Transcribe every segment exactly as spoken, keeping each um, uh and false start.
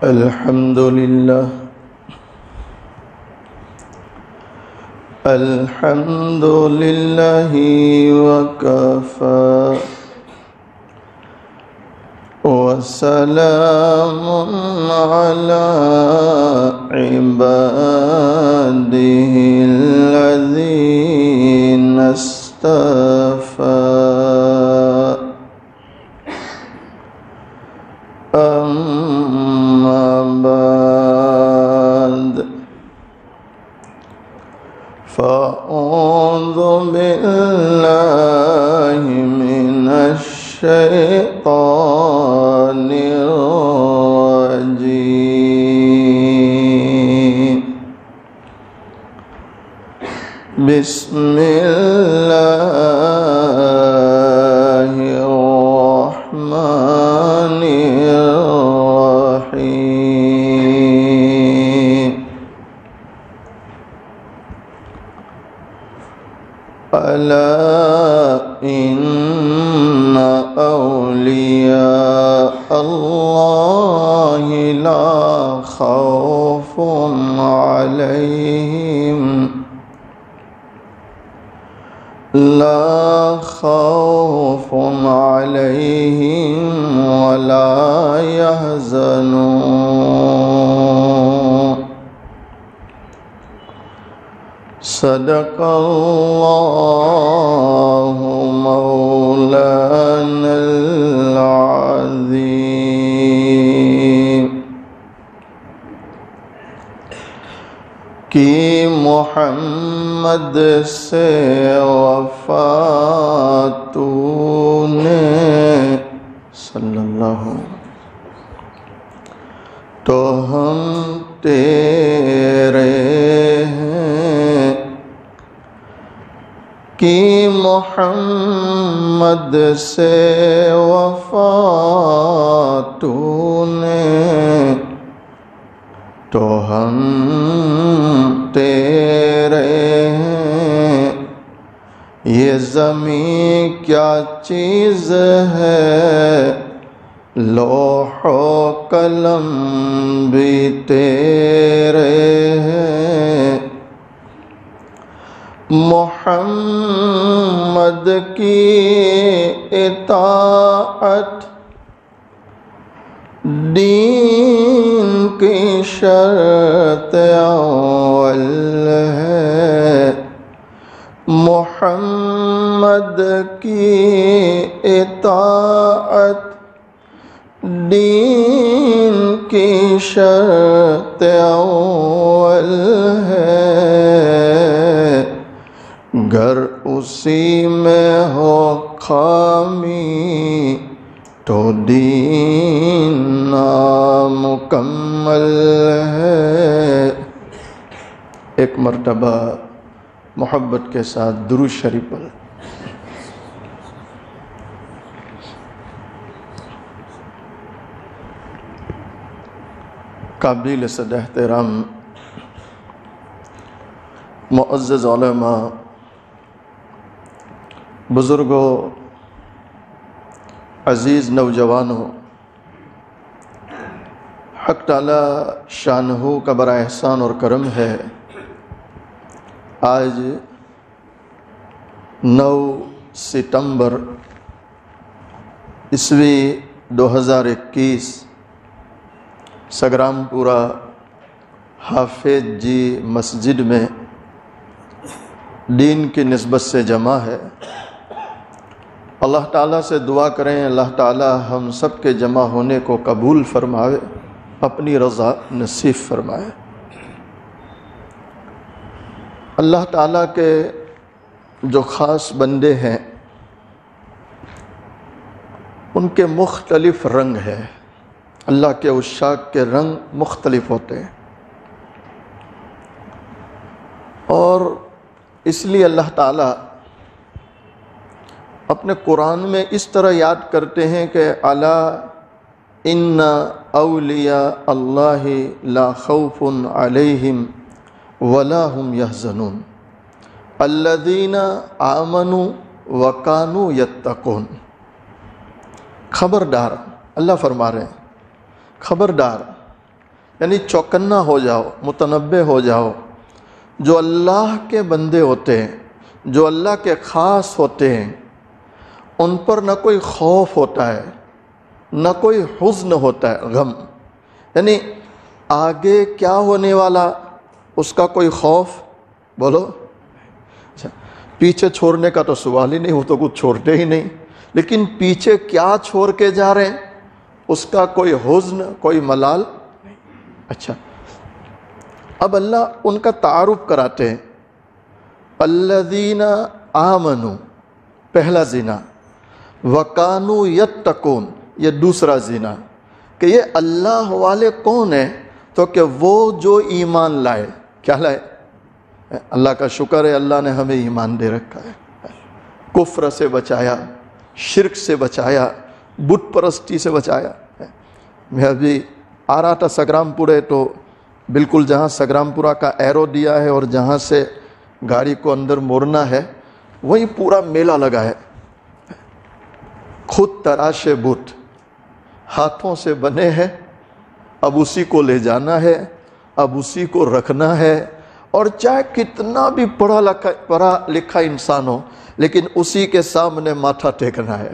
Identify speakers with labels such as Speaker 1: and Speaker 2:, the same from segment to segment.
Speaker 1: الحمد لله الحمد لله وكفى وسلام على عباده الذين اصطفى أما بعد فأعوذ بالله من الشيطان الرجيم بسم الله الرحمن الرحيم ألا إن أولياء الله لا خوف عليهم لا خوف عليهم ولا يحزنون صدق الله مولانا العظيم کہ محمد سے وفا تو نے صلی اللہ تو ہم تیرے ہیں کہ محمد سے وفا تو نے تو ہم تیرے ہیں یہ زمین کیا چیز ہے لوح و قلم بھی تیرے ہیں محمد کی اطاعت دین کی شرط اول ہے محمد کی اطاعت دین کی شرط اول ہے گر اسی میں ہو خامی تو دین نامکمل ہے۔ ایک مرتبہ محبت کے ساتھ درود شریف پڑھ۔ قابل صد احترام معزز علماء، بزرگوں، عزیز نوجوانوں، حق تعالی شانہ کا بڑا احسان اور کرم ہے، آج نو ستمبر عیسوی دو ہزار اکیس سگرام پورہ حافظ جی مسجد میں دین کی نسبت سے جمع ہے۔ اللہ تعالیٰ سے دعا کریں اللہ تعالیٰ ہم سب کے جمع ہونے کو قبول فرمائے، اپنی رضا نصیب فرمائے۔ اللہ تعالیٰ کے جو خاص بندے ہیں ان کے مختلف رنگ ہیں، اللہ کے عشاق کے رنگ مختلف ہوتے ہیں، اور اس لیے اللہ تعالیٰ اپنے قرآن میں اس طرح یاد کرتے ہیں کہ الا ان اولیاء اللہ لا خوف علیہم ولا هم يحزنون الذین آمنوا وکانوا یتقون۔ خبردار، اللہ فرما رہے ہیں خبردار، یعنی چوکنا ہو جاؤ، متنبہ ہو جاؤ. جو اللہ کے بندے ہوتے ہیں، جو اللہ کے خاص ہوتے ہیں، ان پر نہ کوئی خوف ہوتا ہے، نہ کوئی حزن ہوتا ہے، غم. یعنی آگے کیا ہونے والا اس کا کوئی خوف، بولو. اچھا، پیچھے چھوڑنے کا تو سوال ہی نہیں، وہ تو کچھ چھوڑتے ہی نہیں. لیکن پیچھے کیا چھوڑ کے جا رہے ہیں اس کا کوئی حزن، کوئی ملال. اچھا، اب اللہ ان کا تعارف کراتے ہیں. الذین آمنوا پہلا زنا، وکانوا یتقون یہ دوسرا زنا. کہ یہ اللہ والے کون ہیں؟ تو کہ وہ جو ایمان لائے. کیا لائے؟ اللہ کا شکر ہے اللہ نے ہمیں ایمان دے رکھا ہے. کفر سے بچایا، شرک سے بچایا، بت پرستی سے بچایا. میں ابھی آ رہا تھا سگرام پورے، تو بالکل جہاں سگرام پورہ کا ایرو دیا ہے اور جہاں سے گاڑی کو اندر موڑنا ہے وہیں پورا میلہ لگا ہے. خود تراشے بت ہاتھوں سے بنے ہیں، اب اسی کو لے جانا ہے، اب اسی کو رکھنا ہے. اور چاہے کتنا بھی پڑھا لکھا پڑھا لکھا انسان ہو، لیکن اسی کے سامنے ماتھا ٹیکنا ہے.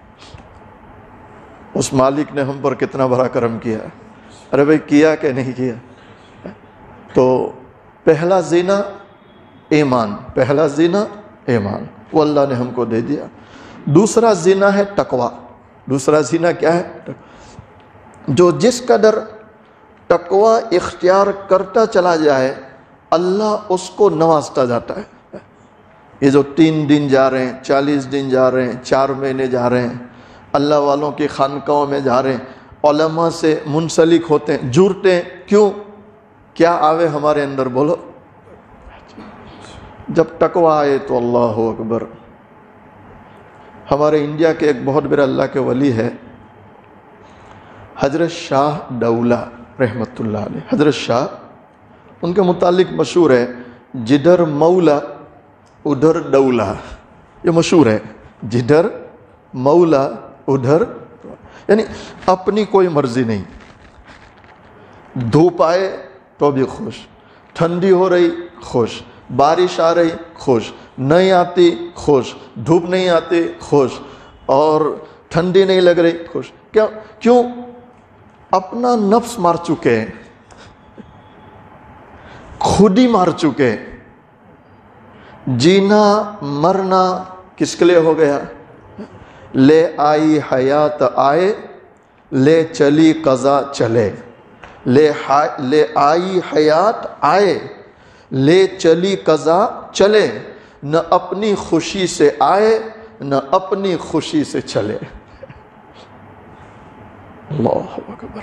Speaker 1: اس مالک نے ہم پر کتنا بڑا کرم کیا. ارے بھائی کیا کہ نہیں کیا؟ تو پہلا زنا ایمان، پہلا زنا ایمان، وہ اللہ نے ہم کو دے دیا. دوسرا زنا ہے تقوی. دوسرا زنا کیا ہے؟ جو جس قدر تقوی اختیار کرتا چلا جائے اللہ اس کو نوازتا جاتا ہے. یہ جو تین دن جا رہے ہیں، چالیس دن جا رہے ہیں، چار مہینے جا رہے ہیں، اللہ والوں کی خانقاہوں میں جا رہے ہیں، علماء سے منسلک ہوتے ہیں، جڑتے ہیں. کیوں؟ کیا آوے ہمارے اندر؟ بولو. جب تقوی آئے تو اللہ اکبر. ہمارے انڈیا کے ایک بہت بڑے اللہ کے ولی ہے حضرت شاہ دولہ رحمۃ اللہ علیہ. حضرت شاہ، ان کے متعلق مشہور ہے جدھر مولا ادھر دولہ. یہ مشہور ہے، جدھر مولا ادھر، یعنی اپنی کوئی مرضی نہیں. دھوپ آئے تو بھی خوش، ٹھنڈی ہو رہی خوش، بارش آ رہی خوش، نہیں آتی خوش، دھوپ نہیں آتی خوش، اور ٹھنڈی نہیں لگ رہی خوش. کیا؟ کیوں؟ اپنا نفس مار چکے، خود ہی مار چکے. جینا مرنا کس کے لیے ہو گیا؟ لے آئی حیات آئے، لے چلی قضا چلے. لے لے آئی حیات آئے، لے چلی قضا چلے. نہ اپنی خوشی سے آئے نہ اپنی خوشی سے چلے. اللہ اکبر.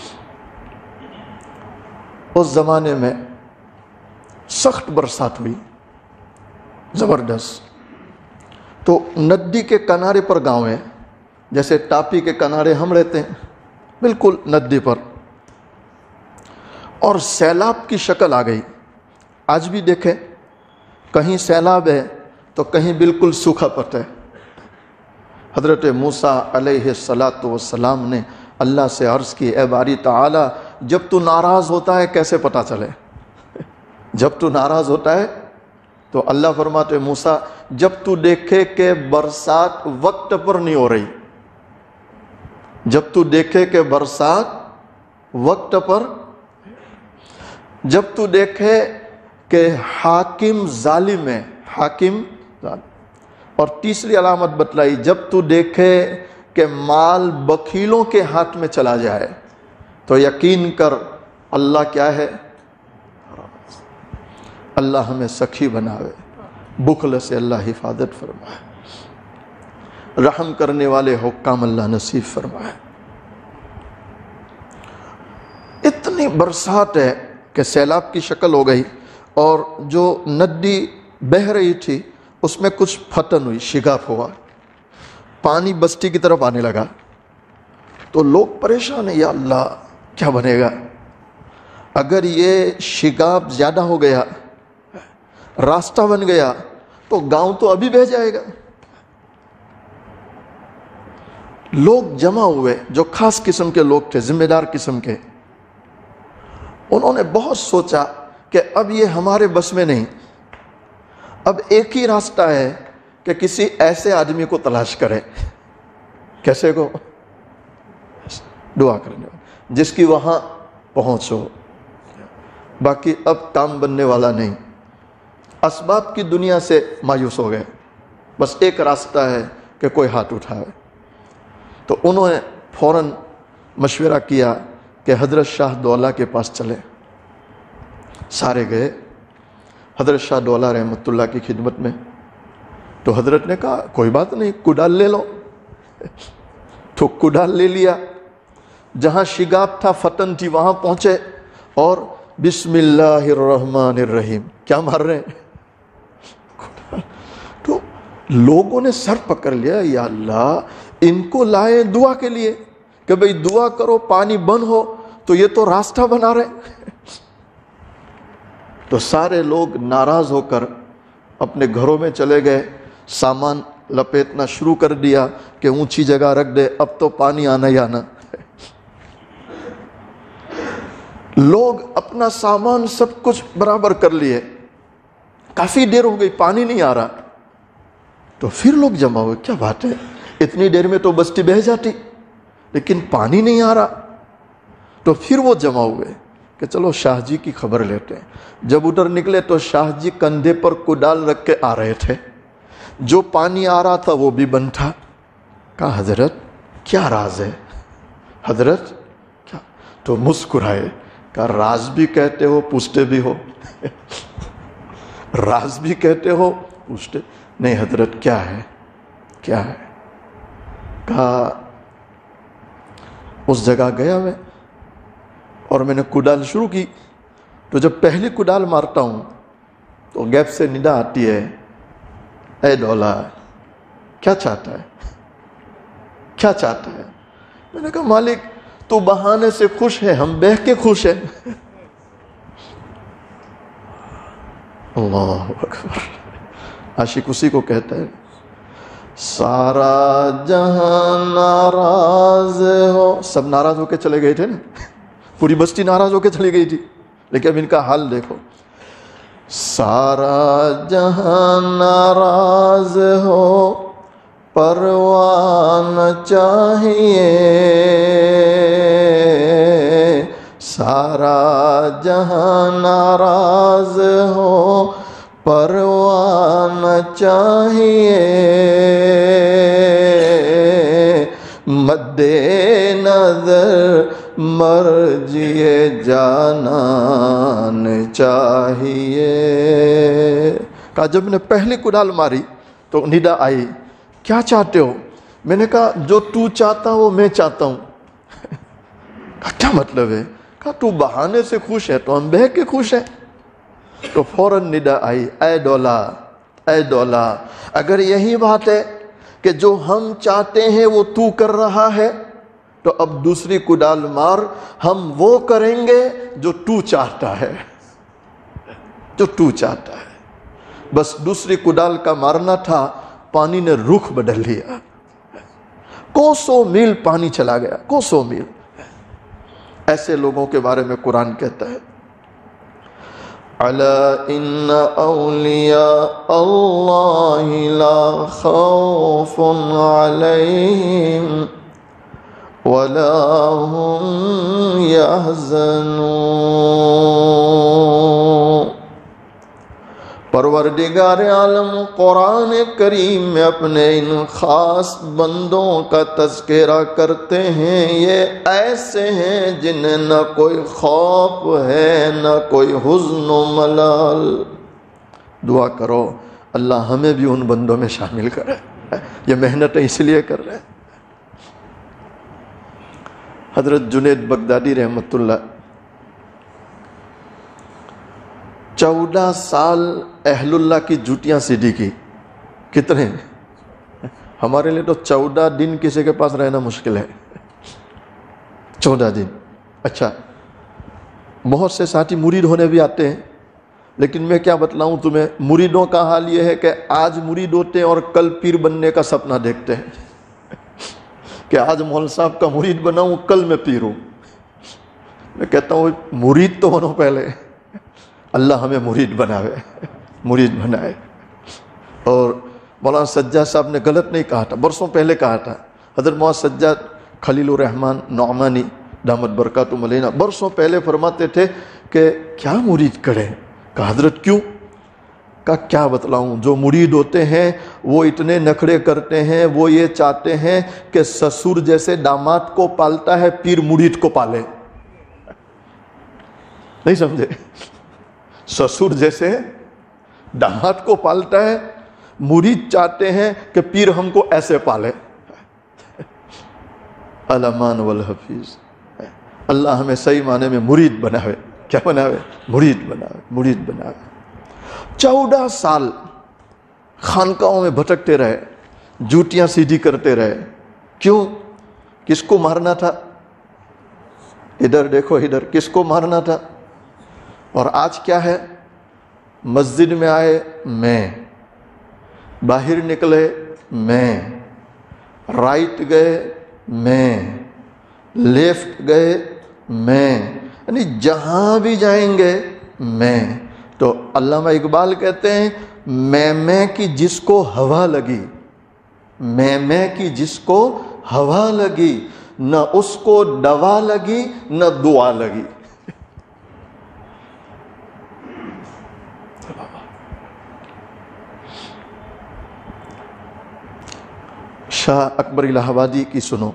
Speaker 1: اس زمانے میں سخت برسات ہوئی، زبردست. تو ندی کے کنارے پر گاؤں ہے، جیسے ٹاپی کے کنارے ہم رہتے ہیں، بالکل ندی پر. اور سیلاب کی شکل آ گئی. آج بھی دیکھیں، کہیں سیلاب ہے تو کہیں بالکل سوکھا پڑتا ہے. حضرت موسیٰ علیہ الصلاۃ والسلام نے اللہ سے عرض کی، اے باری تعالی، جب تو ناراض ہوتا ہے کیسے پتہ چلے؟ جب تو ناراض ہوتا ہے تو اللہ فرماتے موسیٰ، جب تو دیکھے کہ برسات وقت پر نہیں ہو رہی، جب تو دیکھے کہ برسات وقت پر، جب تو دیکھے کہ حاکم ظالم ہے، حاکم ظالم. اور تیسری علامت بتلائی، جب تو دیکھے کہ مال بخیلوں کے ہاتھ میں چلا جائے تو یقین کر اللہ کیا ہے؟ اللہ ہمیں سخی بناوے، بخل سے اللہ حفاظت فرمائے، رحم کرنے والے حکام اللہ نصیب فرمائے. اتنی برسات ہے کہ سیلاب کی شکل ہو گئی، اور جو ندی بہہ رہی تھی اس میں کچھ پھٹن ہوئی، شگاف ہوا، پانی بستی کی طرف آنے لگا. تو لوگ پریشان ہیں، یا اللہ کیا بنے گا؟ اگر یہ شگاف زیادہ ہو گیا، راستہ بن گیا تو گاؤں تو ابھی بہہ جائے گا. لوگ جمع ہوئے جو خاص قسم کے لوگ تھے، ذمہ دار قسم کے. انہوں نے بہت سوچا کہ اب یہ ہمارے بس میں نہیں، اب ایک ہی راستہ ہے کہ کسی ایسے آدمی کو تلاش کریں. کیسے کو؟ دعا کرنے والا، جس کی وہاں پہنچ ہو. باقی اب کام بننے والا نہیں، اسباب کی دنیا سے مایوس ہو گئے، بس ایک راستہ ہے کہ کوئی ہاتھ اٹھائے. تو انہوں نے فوراً مشورہ کیا کہ حضرت شاہ دولہ کے پاس چلے. سارے گئے حضرت شاہ دولہ رحمۃ اللہ کی خدمت میں. تو حضرت نے کہا کوئی بات نہیں، کڈال لے لو. تو کڈال لے لیا. جہاں شگاف تھا، فتن تھی، وہاں پہنچے اور بسم اللہ الرحمن الرحیم کیا مار رہے ہیں. تو لوگوں نے سر پکڑ لیا، یا اللہ ان کو لائے دعا کے لیے کہ بھئی دعا کرو پانی بند ہو، تو یہ تو راستہ بنا رہے. تو سارے لوگ ناراض ہو کر اپنے گھروں میں چلے گئے، سامان لپیٹنا شروع کر دیا کہ اونچی جگہ رکھ دے، اب تو پانی آنا ہی آنا. لوگ اپنا سامان سب کچھ برابر کر لیے، کافی دیر ہو گئی پانی نہیں آ رہا. تو پھر لوگ جمع ہوئے، کیا بات ہے، اتنی دیر میں تو بستی بہہ جاتی لیکن پانی نہیں آ رہا. تو پھر وہ جمع ہوئے کہ چلو شاہ جی کی خبر لیتے ہیں. جب ادھر نکلے تو شاہ جی کندھے پر کڈال رکھ کے آ رہے تھے، جو پانی آ رہا تھا وہ بھی بند تھا. کہا حضرت کیا راز ہے؟ حضرت کیا؟ تو مسکرائے، کہا راز بھی کہتے ہو پوچھتے بھی ہو. راز بھی کہتے ہو پوچھتے نہیں. حضرت کیا ہے کیا ہے؟ کہا اس جگہ گیا میں اور میں نے کڈال شروع کی. تو جب پہلی کڈال مارتا ہوں تو گیپ سے ندا آتی ہے، اے دولا کیا چاہتا ہے کیا چاہتا ہے؟ میں نے کہا مالک تو بہانے سے خوش ہے، ہم بہہ کے خوش ہیں. اللہ اکبر. عاشق اسی کو کہتا ہے سارا جہاں ناراض ہو. سب ناراض ہو کے چلے گئے تھے نا، پوری بستی ناراض ہو کے چلی گئی تھی، لیکن اب ان کا حال دیکھو. سارا جہاں ناراض ہو پرواہ نہ چاہیے، سارا جہاں ناراض ہو پرواہ نہ چاہیے، مد نظر مرجئے جانان چاہیے. کہا جب نے پہلی کڈال ماری تو ندا آئی، کیا چاہتے ہو؟ میں نے کہا جو تو چاہتا ہو میں چاہتا ہوں. کہا کیا مطلب ہے؟ کہا تو بہانے سے خوش ہے تو ہم بہہ کے خوش ہیں. تو فوراً ندا آئی، اے دولا اے دولا اگر یہی بات ہے کہ جو ہم چاہتے ہیں وہ تو کر رہا ہے تو اب دوسری کڈال مار، ہم وہ کریں گے جو تو چاہتا ہے جو تو چاہتا ہے. بس دوسری کڈال کا مارنا تھا، پانی نے رخ بدل لیا، کوسوں میل پانی چلا گیا، کوسوں میل. ایسے لوگوں کے بارے میں قرآن کہتا ہے الا ان اولیاء اللہ لا خوف علیہم ولا هم يحزنون. پروردگار عالم قرآن کریم میں اپنے ان خاص بندوں کا تذکرہ کرتے ہیں، یہ ایسے ہیں جنہیں نہ کوئی خوف ہے نہ کوئی حزن و ملال. دعا کرو اللہ ہمیں بھی ان بندوں میں شامل کرے. یہ محنت اس لیے کر رہے ہیں. حضرت جنید بغدادی رحمۃ اللہ چودہ سال اہل اللہ کی جوتیاں سیدھی کی. کتنے؟ ہمارے لیے تو چودہ دن کسی کے پاس رہنا مشکل ہے. چودہ دن. اچھا بہت سے ساتھی مرید ہونے بھی آتے ہیں، لیکن میں کیا بتلاؤں تمہیں، مریدوں کا حال یہ ہے کہ آج مرید ہوتے ہیں اور کل پیر بننے کا سپنا دیکھتے ہیں کہ آج مول صاحب کا مرید بناؤں کل میں پیر ہوں. میں کہتا ہوں مرید تو بنو پہلے، اللہ ہمیں مرید بناوے، مرید بنائے۔ اور مولانا سجاد صاحب نے غلط نہیں کہا تھا، برسوں پہلے کہا تھا، حضرت مولانا سجاد خلیل الرحمن نعمانی دامت برکاتہم علینا برسوں پہلے فرماتے تھے کہ کیا مرید کریں؟ کہا حضرت کیوں؟ کہا کیا بتلاؤں، جو مرید ہوتے ہیں وہ اتنے نخرے کرتے ہیں، وہ یہ چاہتے ہیں کہ سسر جیسے داماد کو پالتا ہے پیر مرید کو پالے۔ نہیں سمجھے؟ سسر جیسے داماد کو پالتا ہے، مرید چاہتے ہیں کہ پیر ہم کو ایسے پالے۔ الامان والحفیظ، اللہ ہمیں صحیح معنی میں مرید بناوے۔ کیا بناوے؟ مرید بناوے، مرید بناوے۔ چودہ سال خانقاہوں میں بھٹکتے رہے، جوتیاں سیدھی کرتے رہے۔ کیوں؟ کس کو مارنا تھا؟ ادھر دیکھو، ادھر کس کو مارنا تھا؟ اور آج کیا ہے؟ مسجد میں آئے میں، باہر نکلے میں، رائٹ گئے میں، لیفٹ گئے میں، یعنی جہاں بھی جائیں گے میں۔ تو علامہ اقبال کہتے ہیں میں میں کی جس کو ہوا لگی، میں میں کی جس کو ہوا لگی، نہ اس کو دوا لگی نہ دعا لگی۔ شاہ اکبر الہ آبادی کی سنو،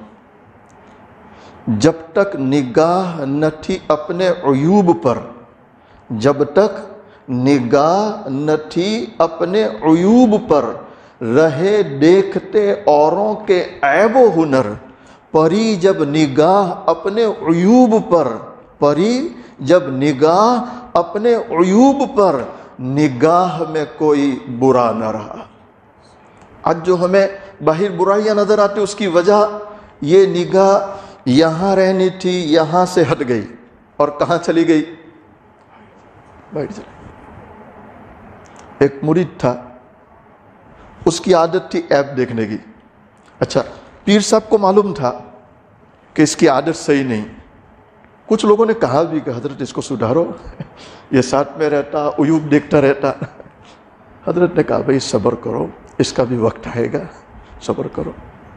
Speaker 1: جب تک نگاہ نہ تھی اپنے عیوب پر، جب تک نگاہ نہ تھی اپنے عیوب پر، رہے دیکھتے اوروں کے عیب و ہنر، پری جب نگاہ اپنے عیوب پر، پری جب نگاہ اپنے عیوب پر، نگاہ میں کوئی برا نہ رہا۔ آج جو ہمیں باہر برائیاں نظر آتی اس کی وجہ یہ نگاہ یہاں رہنی تھی، یہاں سے ہٹ گئی اور کہاں چلی گئی؟ بیٹھ چلی۔ ایک مرید تھا، اس کی عادت تھی عیب دیکھنے کی۔ اچھا، پیر صاحب کو معلوم تھا کہ اس کی عادت صحیح نہیں۔ کچھ لوگوں نے کہا بھی کہ حضرت اس کو سدھارو، یہ ساتھ میں رہتا، عیوب دیکھتا رہتا۔ حضرت نے کہا بھائی صبر کرو، اس کا بھی وقت آئے گا، صبر کرو۔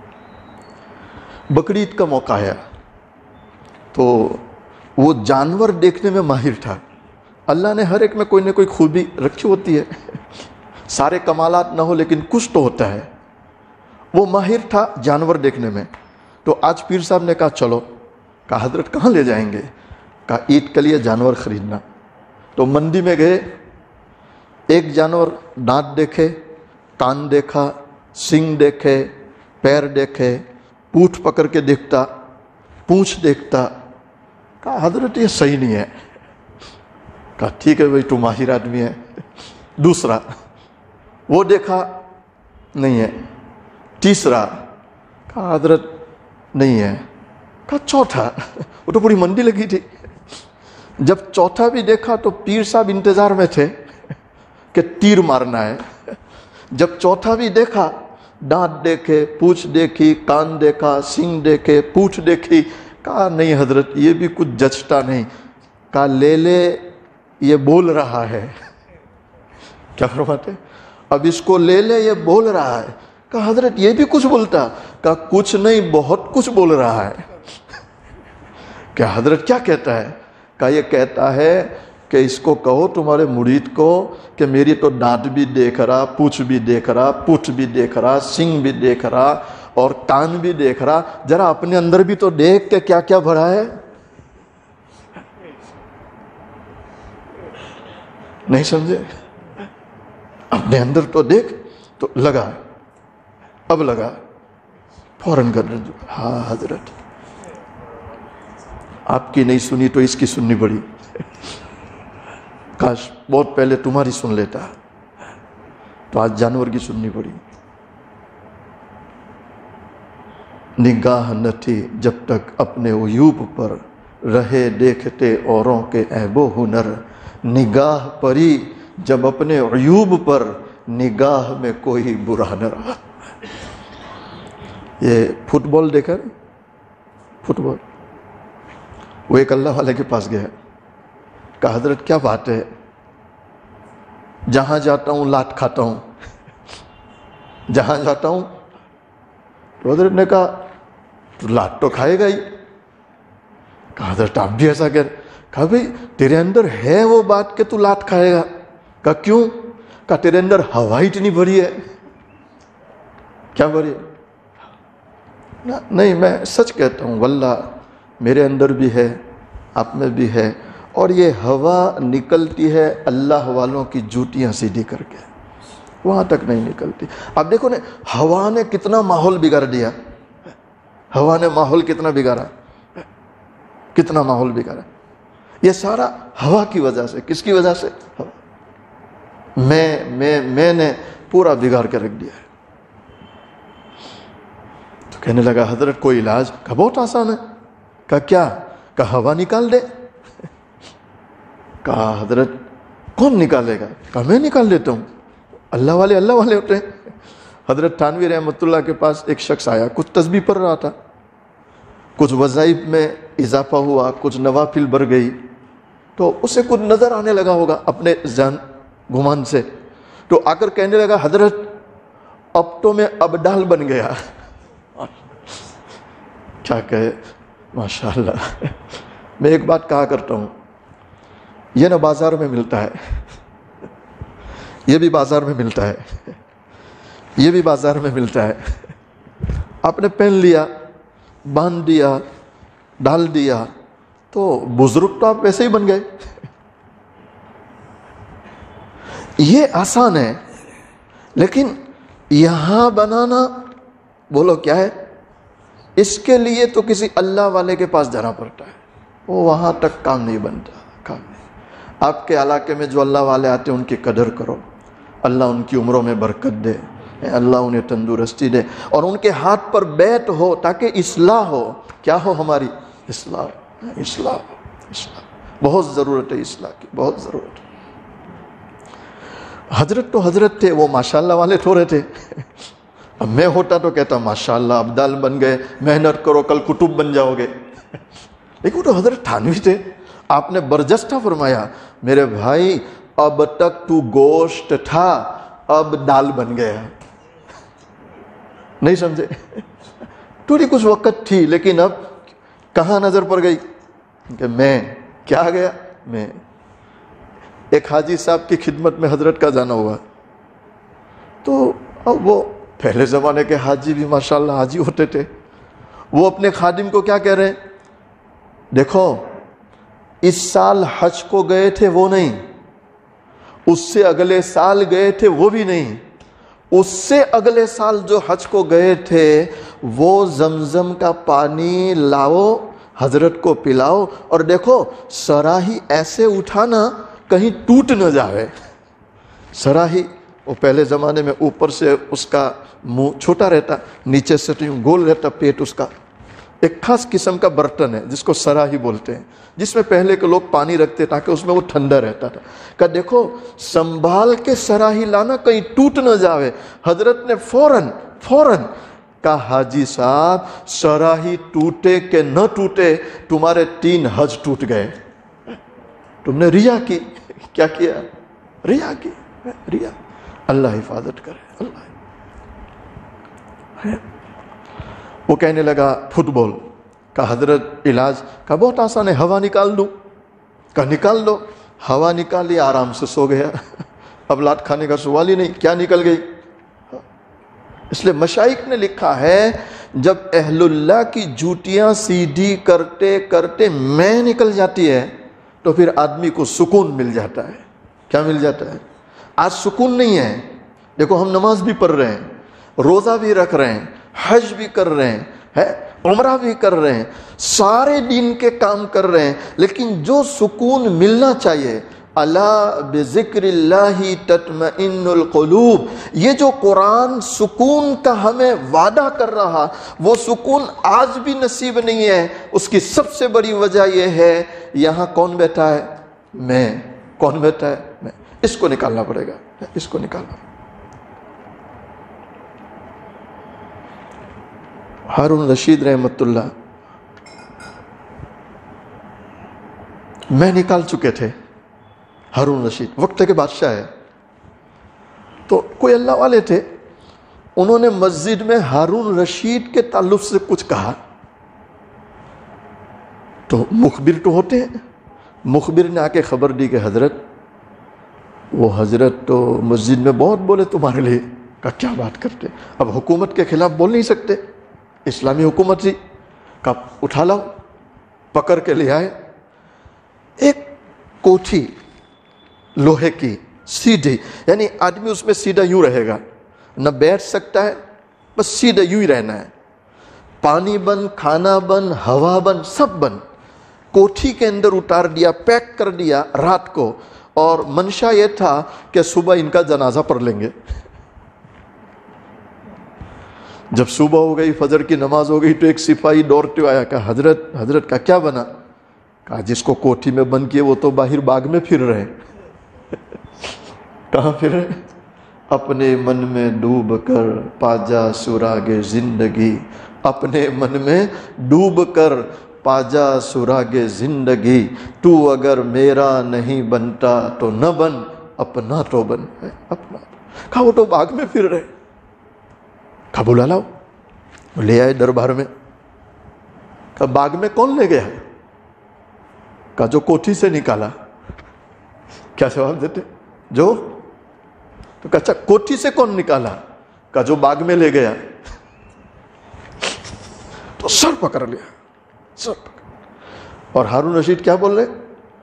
Speaker 1: بقرعید کا موقع آیا تو وہ جانور دیکھنے میں ماہر تھا۔ اللہ نے ہر ایک میں کوئی نہ کوئی خوبی رکھی ہوتی ہے، سارے کمالات نہ ہو لیکن کچھ تو ہوتا ہے۔ وہ ماہر تھا جانور دیکھنے میں۔ تو آج پیر صاحب نے کہا چلو، کہا حضرت کہاں لے جائیں گے؟ کہا عید کے لیے جانور خریدنا۔ تو منڈی میں گئے، ایک جانور دانت دیکھے، کان دیکھا، سنگ دیکھے، پیر دیکھے، پوٹھ پکڑ کے دیکھتا، پونچھ دیکھتا۔ کہا حضرت یہ صحیح نہیں ہے۔ کہا ٹھیک ہے بھائی، تو ماہر آدمی ہے۔ دوسرا وہ دیکھا، نہیں ہے۔ تیسرا کہا حضرت نہیں ہے۔ کہا چوتھا، وہ تو پوری منڈی لگی تھی۔ جب چوتھا بھی دیکھا تو پیر صاحب انتظار میں تھے کہ تیر مارنا ہے۔ جب چوتھا بھی دیکھا، دانت دیکھے، پونچھ دیکھی، کان دیکھا، سنگ دیکھے، پوٹھ دیکھی۔ کہا نہیں حضرت یہ بھی کچھ جچتا نہیں۔ کہا لے لے، یہ بول رہا ہے۔ کیا فرماتے؟ اب اس کو لے لے، یہ بول رہا ہے۔ کہا حضرت یہ بھی کچھ بولتا؟ کہا کچھ نہیں، بہت کچھ بول رہا ہے۔ کیا حضرت کیا کہتا ہے؟ کہا یہ کہتا ہے کہ اس کو کہو تمہارے مرید کو کہ میری تو دانت بھی دیکھ رہا، پوچھ بھی دیکھ رہا، پوٹھ بھی دیکھ رہا، سنگ بھی دیکھ رہا اور کان بھی دیکھ رہا، ذرا اپنے اندر بھی تو دیکھ کہ کیا کیا بھرا ہے۔ نہیں سمجھے؟ اپنے اندر تو دیکھ۔ تو لگا، اب لگا فوراً کر رہے، ہاں حضرت آپ کی نہیں سنی تو اس کی سننی پڑی، کاش بہت پہلے تمہاری سن لیتا، تو آج جانور کی سننی پڑی۔ نگاہ نہ تھی جب تک اپنے عیوب پر، رہے دیکھتے اوروں کے عیب و ہنر، نگاہ پری جب اپنے عیوب پر، نگاہ میں کوئی برا نہ رہا۔ یہ فٹ بال دیکھا، فٹ بال وہ ایک اللہ والے کے پاس گیا، کہا حضرت کیا بات ہے، جہاں جاتا ہوں لات کھاتا ہوں، جہاں جاتا ہوں۔ تو حضرت نے کہا تو لات تو کھائے گا ہی۔ کہا حضرت آپ بھی ایسا کر، کہا بھئی تیرے اندر ہے وہ بات کہ تو لات کھائے گا؟ کہا کیوں؟ کہا تیرے اندر ہوا اتنی بھری ہے۔ کیا بھری ہے؟ نہیں میں سچ کہتا ہوں واللہ میرے اندر بھی ہے، آپ میں بھی ہے، اور یہ ہوا نکلتی ہے اللہ والوں کی جوتیاں سیدھی کر کے، وہاں تک نہیں نکلتی۔ اب دیکھو نا ہوا نے کتنا ماحول بگاڑ دیا، ہوا نے ماحول کتنا بگاڑا، کتنا ماحول بگاڑا۔ یہ سارا ہوا کی وجہ سے، کس کی وجہ سے؟ میں میں میں نے پورا بگاڑ کے رکھ دیا ہے۔ تو کہنے لگا حضرت کوئی علاج؟ کہا بہت آسان ہے۔ کہا کیا؟ کہا ہوا نکال دے۔ کہا حضرت کون نکالے گا؟ کہا میں نکال لیتا ہوں، اللہ والے اللہ والے ہوتے ہیں۔ حضرت تھانوی رحمۃ اللہ کے پاس ایک شخص آیا، کچھ تسبیح پڑھ رہا تھا، کچھ وظائف میں اضافہ ہوا، کچھ نوافل بڑھ گئی، تو اسے کچھ نظر آنے لگا ہوگا اپنے ذہن گمان سے، تو آ کر کہنے لگا حضرت اب تو میں ابدال بن گیا۔ کیا کہے، ماشاءاللہ۔ میں ایک بات کہا کرتا ہوں، یہ نہ بازار میں ملتا ہے، یہ بھی بازار میں ملتا ہے، یہ بھی بازار میں ملتا ہے۔ آپ نے پہن لیا، باندھ دیا، ڈال دیا، تو بزرگ تو آپ ویسے ہی بن گئے۔ یہ آسان ہے، لیکن یہاں بنانا بولو کیا ہے؟ اس کے لیے تو کسی اللہ والے کے پاس جانا پڑتا ہے، وہ وہاں تک کام نہیں بنتا، کام نہیں۔ آپ کے علاقے میں جو اللہ والے آتے ہیں ان کی قدر کرو، اللہ ان کی عمروں میں برکت دے، اللہ انہیں تندرستی دے، اور ان کے ہاتھ پر بیعت ہو تاکہ اصلاح ہو۔ کیا ہو ہماری؟ اصلاح، اصلاح، اصلاح۔ بہت ضرورت ہے اصلاح کی، بہت ضرورت ہے۔ حضرت تو حضرت تھے، وہ ماشاءاللہ والے تھوڑے تھے۔ اب میں ہوتا تو کہتا ماشاءاللہ ابدال بن گئے، محنت کرو کل کتب بن جاؤ گے، لیکن وہ تو حضرت تھانوی تھے۔ آپ نے برجستہ فرمایا میرے بھائی اب تک تو گوشت تھا، اب دال بن گیا۔ نہیں سمجھے؟ تھوڑی کچھ وقت تھی، لیکن اب کہاں نظر پڑ گئی کہ میں کیا آ گیا؟ میں ایک حاجی صاحب کی خدمت میں حضرت کا جانا ہوا، تو اب وہ پہلے زمانے کے حاجی بھی ماشاءاللہ حاجی ہوتے تھے، وہ اپنے خادم کو کیا کہہ رہے ہیں؟ دیکھو اس سال حج کو گئے تھے وہ نہیں، اس سے اگلے سال گئے تھے وہ بھی نہیں، اس سے اگلے سال جو حج کو گئے تھے وہ زمزم کا پانی لاؤ، حضرت کو پلاؤ، اور دیکھو سراہی ایسے اٹھانا کہیں ٹوٹ نہ جائے۔ سراہی وہ پہلے زمانے میں اوپر سے اس کا منہ چھوٹا رہتا، نیچے سے تو یوں گول رہتا پیٹ، اس کا ایک خاص قسم کا برتن ہے جس کو سراہی بولتے ہیں، جس میں پہلے کے لوگ پانی رکھتے تاکہ اس میں وہ ٹھنڈا رہتا تھا۔ کہ دیکھو سنبھال کے سراہی لانا کہیں ٹوٹ نہ جاوے۔ حضرت نے فوراً فوراً کہا حاجی صاحب سراہی ٹوٹے کہ نہ ٹوٹے تمہارے تین حج ٹوٹ گئے، تم نے ریا کی۔ کیا کیا؟ ریا کی، ریا۔ اللہ حفاظت کرے، اللہ۔ وہ کہنے لگا فٹ بال کا حضرت علاج کا بہت آسان ہے، ہوا نکال دو۔ کہا نکال دو، ہوا نکالی، آرام سے سو گیا، اب لات کھانے کا سوال ہی نہیں، کیا نکل گئی۔ اس لیے مشائخ نے لکھا ہے جب اہل اللہ کی جوتیاں سیدھی کرتے کرتے میں نکل جاتی ہے تو پھر آدمی کو سکون مل جاتا ہے۔ کیا مل جاتا ہے؟ آج سکون نہیں ہے۔ دیکھو ہم نماز بھی پڑھ رہے ہیں، روزہ بھی رکھ رہے ہیں، حج بھی کر رہے ہیں، ہے عمرہ بھی کر رہے ہیں، سارے دین کے کام کر رہے ہیں، لیکن جو سکون ملنا چاہیے، الا بذکر اللہ تطمئن القلوب، یہ جو قرآن سکون کا ہمیں وعدہ کر رہا، وہ سکون آج بھی نصیب نہیں ہے۔ اس کی سب سے بڑی وجہ یہ ہے یہاں کون بیٹھا ہے؟ میں۔ کون بیٹھا ہے؟ میں۔ اس کو نکالنا پڑے گا، اس کو نکالنا۔ ہارون رشید رحمت اللہ میں نکال چکے تھے ہارون رشید، وقت کے بادشاہ ہے، تو کوئی اللہ والے تھے، انہوں نے مسجد میں ہارون رشید کے تعلق سے کچھ کہا، تو مخبر تو ہوتے ہیں، مخبر نے آ کے خبر دی کہ حضرت وہ حضرت تو مسجد میں بہت بولے تمہارے لیے، کہا کیا بات کرتے، اب حکومت کے خلاف بول نہیں سکتے، اسلامی حکومت تھی، کہا اٹھا لاؤ، پکڑ کے لے آئے، ایک کوٹھی لوہے کی سیدھی، یعنی آدمی اس میں سیدھا یوں رہے گا، نہ بیٹھ سکتا ہے، بس سیدھا یوں ہی رہنا ہے، پانی بند، کھانا بند، ہوا بند، سب بند، کوٹھی کے اندر اتار دیا، پیک کر دیا رات کو، اور منشا یہ تھا کہ صبح ان کا جنازہ پڑھ لیں گے۔ جب صبح ہو گئی، فجر کی نماز ہو گئی، تو ایک سپاہی دوڑتے ہوئے آیا، کہا حضرت حضرت کا کیا بنا؟ کہا جس کو کوٹھی میں بند کیے وہ تو باہر باغ میں پھر رہے ہیں۔ کہاں پھر رہے؟ اپنے من میں ڈوب کر پاجا سراغ زندگی، اپنے من میں ڈوب کر پاجا سراغ زندگی، تو اگر میرا نہیں بنتا تو نہ بن، اپنا تو بن ہے اپنا۔ کہا وہ تو باغ میں پھر رہے، کہا بلا لاؤ، لے آئے دربار میں، کہا باغ میں کون لے گیا؟ کہا جو کوٹھی سے نکالا۔ کیا جواب دیتے؟ جو تو کہا اچھا کوٹھی سے کون نکالا؟ کہا جو باغ میں لے گیا۔ تو سر پکڑ لیا، سر پکڑ۔ اور ہارون رشید کیا بول رہے؟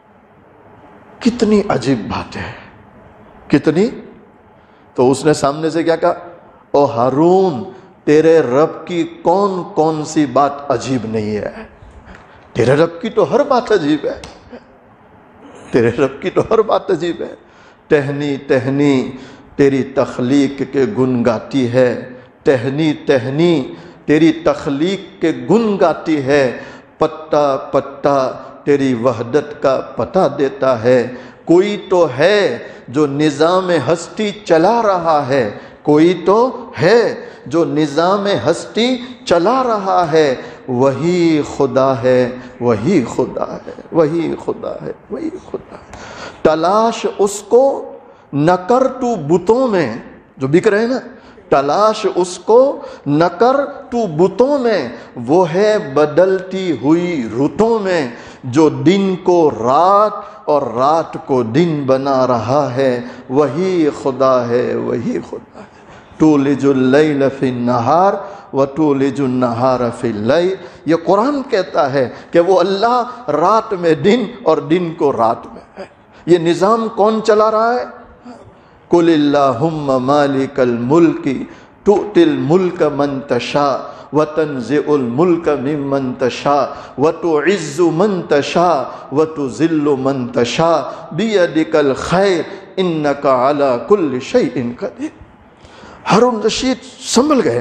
Speaker 1: کتنی عجیب بات ہے، کتنی۔ تو اس نے سامنے سے کیا کہا؟ او ہارون، تیرے رب کی کون کون سی بات عجیب نہیں ہے؟ تیرے رب کی تو ہر بات عجیب ہے، تیرے رب کی تو ہر بات عجیب ہے۔ ٹہنی ٹہنی تیری تخلیق کے گن گاتی ہے، ٹہنی ٹہنی تیری تخلیق کے گن گاتی ہے، پتا پتا تیری وحدت کا پتہ دیتا ہے۔ کوئی تو ہے جو نظام ہستی چلا رہا ہے، کوئی تو ہے جو نظام ہستی چلا رہا ہے، وہی خدا ہے، وہی خدا ہے، وہی خدا ہے، وہی خدا ہے۔ تلاش اس کو نہ کر تو بتوں میں، جو بک رہے نا، تلاش اس کو نہ کر تو بتوں میں، وہ ہے بدلتی ہوئی رتوں میں، جو دن کو رات اور رات کو دن بنا رہا ہے، وہی خدا ہے، وہی خدا ہے۔ تولج اللیل فی النہار وتولج النہار فی اللیل، یہ قرآن کہتا ہے کہ وہ اللہ رات میں دن اور دن کو رات میں ہے۔ یہ نظام کون چلا رہا ہے؟ قل اللہم مالک الملک تؤتی الملک من تشاء وتنزع الملک ممن تشاء وتعز من تشاء وتذل من تشاء بیدک الخیر انک علی کل شیء قدیر۔ ہارون رشید سنبھل گئے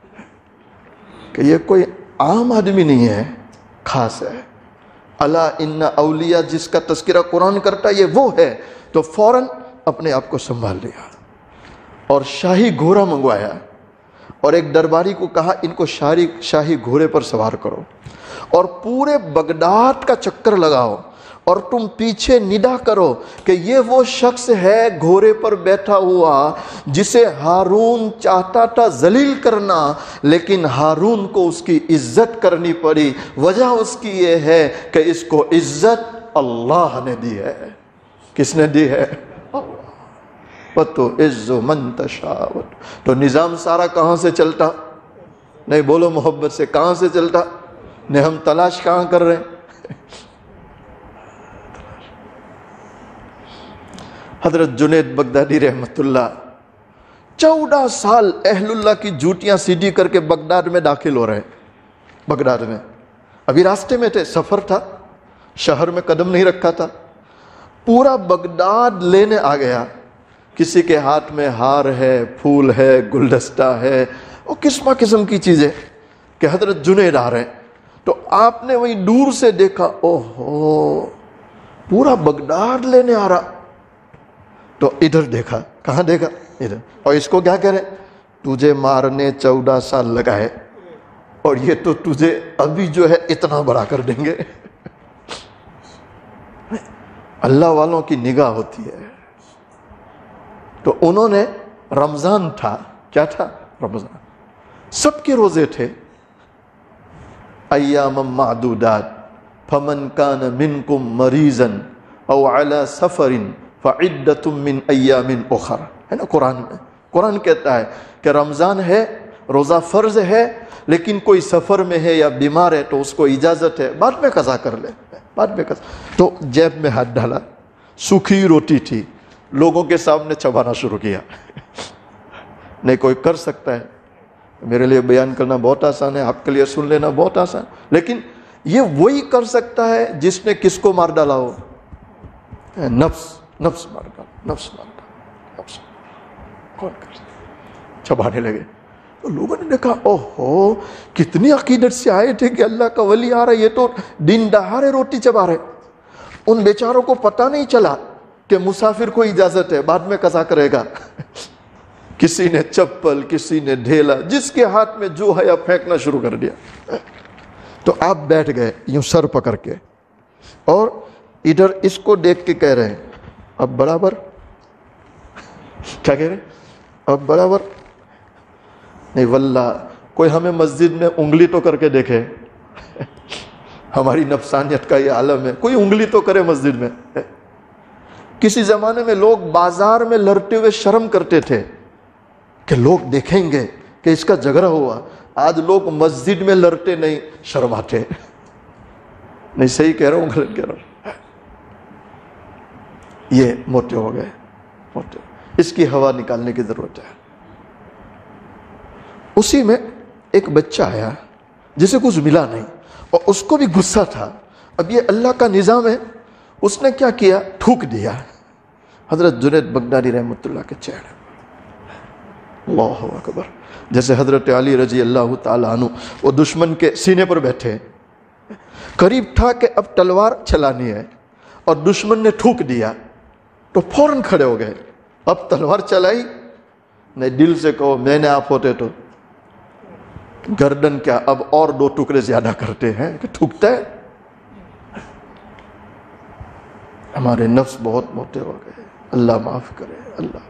Speaker 1: کہ یہ کوئی عام آدمی نہیں ہے، خاص ہے۔ الا ان اولیاء جس کا تذکرہ قرآن کرتا ہے یہ وہ ہے، تو فوراً اپنے آپ کو سنبھال لیا اور شاہی گھوڑا منگوایا، اور ایک درباری کو کہا ان کو شاہی شاہی گھوڑے پر سوار کرو اور پورے بغداد کا چکر لگاؤ، اور تم پیچھے ندا کرو کہ یہ وہ شخص ہے گھوڑے پر بیٹھا ہوا جسے ہارون چاہتا تھا ذلیل کرنا، لیکن ہارون کو اس کی عزت کرنی پڑی۔ وجہ اس کی یہ ہے کہ اس کو عزت اللہ نے دی ہے۔ کس نے دی ہے؟ وَتُعِزُّ مَن تَشَاءُ۔ تو نظام سارا کہاں سے چلتا؟ نہیں بولو محبت سے، کہاں سے چلتا؟ نہیں ہم تلاش کہاں کر رہے ہیں؟ حضرت جنید بغدادی رحمت اللہ چودہ سال اہل اللہ کی جوتیاں سیدھی کر کے بغداد میں داخل ہو رہے ہیں۔ بغداد میں ابھی راستے میں تھے، سفر تھا، شہر میں قدم نہیں رکھا تھا، پورا بغداد لینے آ گیا۔ کسی کے ہاتھ میں ہار ہے، پھول ہے، گلدستہ ہے، اور قسم قسم کی چیزیں کہ حضرت جنید آ رہے ہیں۔ تو آپ نے وہیں دور سے دیکھا، اوہو پورا بغداد لینے آ رہا۔ تو ادھر دیکھا، کہاں دیکھا؟ ادھر۔ اور اس کو کیا کہہ رہے؟ تجھے مارنے چودہ سال لگائے اور یہ تو تجھے ابھی جو ہے اتنا بڑا کر دیں گے۔ اللہ والوں کی نگاہ ہوتی ہے. تو انہوں نے رمضان تھا، کیا تھا؟ رمضان. سب کے روزے تھے. ایام معدودات فمن کان منکم مریضا او علی سفر فعدۃ من ایام اخر، ہے نا قرآن میں. قرآن کہتا ہے کہ رمضان ہے، روزہ فرض ہے، لیکن کوئی سفر میں ہے یا بیمار ہے تو اس کو اجازت ہے، بعد میں قضا کر لے، بعد میں قضا. تو جیب میں ہاتھ ڈالا، سوکھی روٹی تھی، لوگوں کے سامنے چبانا شروع کیا. نہیں کوئی کر سکتا ہے، میرے لیے بیان کرنا بہت آسان ہے، آپ کے لیے سن لینا بہت آسان، لیکن یہ وہی کر سکتا ہے جس نے کس کو مار ڈالا ہو؟ نفس. نفس مار ڈالا، نفس مار ڈالا، نفس. کون کر سکتا؟ چبانے لگے. تو لوگوں نے دیکھا، اوہ ہو کتنی عقیدت سے آئے تھے کہ اللہ کا ولی آ رہا ہے، یہ تو دن دہاڑے روٹی چبا رہے. ان بیچاروں کو پتہ نہیں چلا کہ مسافر کو اجازت ہے، بعد میں قضا کرے گا. کسی نے چپل، کسی نے ڈھیلا، جس کے ہاتھ میں جو ہے پھینکنا شروع کر دیا. تو آپ بیٹھ گئے یوں سر پکڑ کے، اور ادھر اس کو دیکھ کے کہہ رہے ہیں اب برابر. کیا کہہ رہے ہیں؟ اب برابر. نہیں واللہ کوئی ہمیں مسجد میں انگلی تو کر کے دیکھے. ہماری نفسانیت کا یہ عالم ہے، کوئی انگلی تو کرے مسجد میں. کسی زمانے میں لوگ بازار میں لڑتے ہوئے شرم کرتے تھے کہ لوگ دیکھیں گے کہ اس کا جھگڑا ہوا. آج لوگ مسجد میں لڑتے نہیں، شرماتے. نہیں صحیح کہہ رہا ہوں غلط کہہ رہا ہوں؟ یہ موٹے ہو گئے، موٹے. اس کی ہوا نکالنے کی ضرورت ہے. اسی میں ایک بچہ آیا جسے کچھ ملا نہیں، اور اس کو بھی غصہ تھا. اب یہ اللہ کا نظام ہے، اس نے کیا کیا؟ تھوک دیا حضرت جنید بغدادی رحمۃ اللہ کے چہرے. اللہ اکبر. جیسے حضرت علی رضی اللہ تعالیٰ عنہ وہ دشمن کے سینے پر بیٹھے، قریب تھا کہ اب تلوار چلانی ہے، اور دشمن نے تھوک دیا تو فوراً کھڑے ہو گئے. اب تلوار چلائی نہیں، دل سے کہو میں نے آپ ہوتے تو گردن کیا اب اور دو ٹکڑے زیادہ کرتے ہیں کہ تھوکتا ہے. ہمارے نفس بہت موٹے ہو گئے. اللہ معاف کرے. اللہ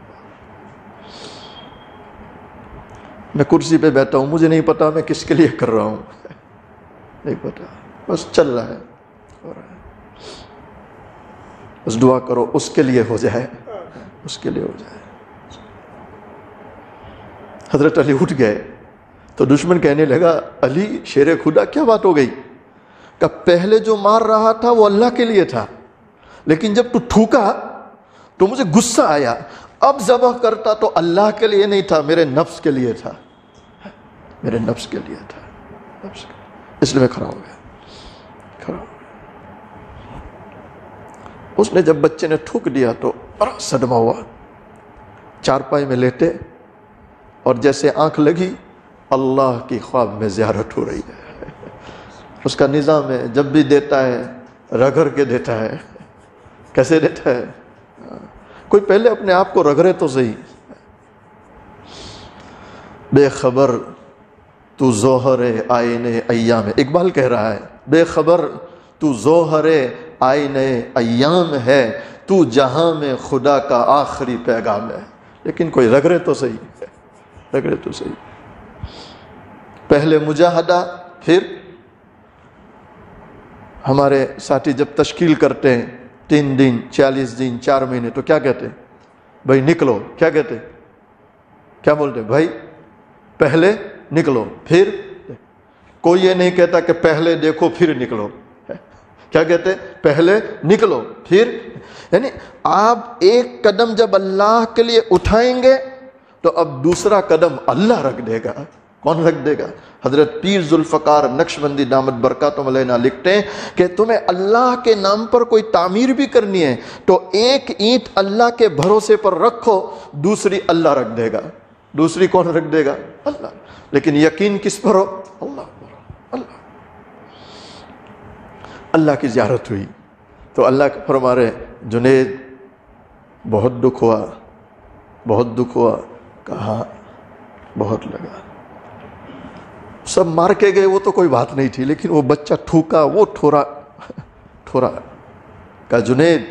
Speaker 1: میں کرسی پہ بیٹھا ہوں، مجھے نہیں پتا میں کس کے لیے کر رہا ہوں، نہیں پتا، بس چل رہا ہے، ہو رہا ہے. بس دعا کرو اس کے لیے ہو جائے، اس کے لیے ہو جائے. حضرت علی اٹھ گئے تو دشمن کہنے لگا علی شیر خدا کیا بات ہو گئی؟ کہ پہلے جو مار رہا تھا وہ اللہ کے لیے تھا، لیکن جب تو تھوکا تو مجھے غصہ آیا. اب ذبح کرتا تو اللہ کے لیے نہیں تھا، میرے نفس کے لیے تھا، میرے نفس کے لیے تھا، نفس کے لیے. اس لیے میں کھڑا ہو گیا، کھڑا ہو گیا. اس نے جب بچے نے تھوک دیا تو بڑا صدمہ ہوا. چارپائی میں لیٹے اور جیسے آنکھ لگی اللہ کی خواب میں زیارت ہو رہی ہے. اس کا نظام ہے، جب بھی دیتا ہے رگڑ کے دیتا ہے. کیسے دیتا ہے؟ کوئی پہلے اپنے آپ کو رگڑے تو صحیح. بے خبر تو ظہر آئینے ایام ہے، اقبال کہہ رہا ہے بے خبر تو ظہر آئینے ایام ہے، تو جہاں میں خدا کا آخری پیغام ہے. لیکن کوئی رگڑے تو صحیح، رگڑے تو صحیح. پہلے مجاہدہ، پھر ہمارے ساتھی جب تشکیل کرتے ہیں تین دن، چالیس دن، چار مہینے، تو کیا کہتے ہیں؟ بھائی نکلو. کیا کہتے ہیں؟ کیا بولتے ہیں؟ بھائی پہلے نکلو پھر. کوئی یہ نہیں کہتا کہ پہلے دیکھو پھر نکلو. کیا کہتے ہیں؟ پہلے نکلو پھر. یعنی آپ ایک قدم جب اللہ کے لیے اٹھائیں گے تو اب دوسرا قدم اللہ رکھ دے گا. کون رکھ دے گا؟ حضرت پیر ذوالفقار نقشبندی دامت برکاتہم علینا لکھتے ہیں کہ تمہیں اللہ کے نام پر کوئی تعمیر بھی کرنی ہے تو ایک اینٹ اللہ کے بھروسے پر رکھو، دوسری اللہ رکھ دے گا. دوسری کون رکھ دے گا؟ اللہ. لیکن یقین کس پر ہو؟ اللہ پر. اللہ اللہ کی زیارت ہوئی تو اللہ فرما رہے جنید بہت دکھ ہوا، بہت دکھ ہوا. کہا بہت لگا. سب مار کے گئے وہ تو کوئی بات نہیں تھی، لیکن وہ بچہ ٹھوکا، وہ ٹھورا ٹھورا کہا جنید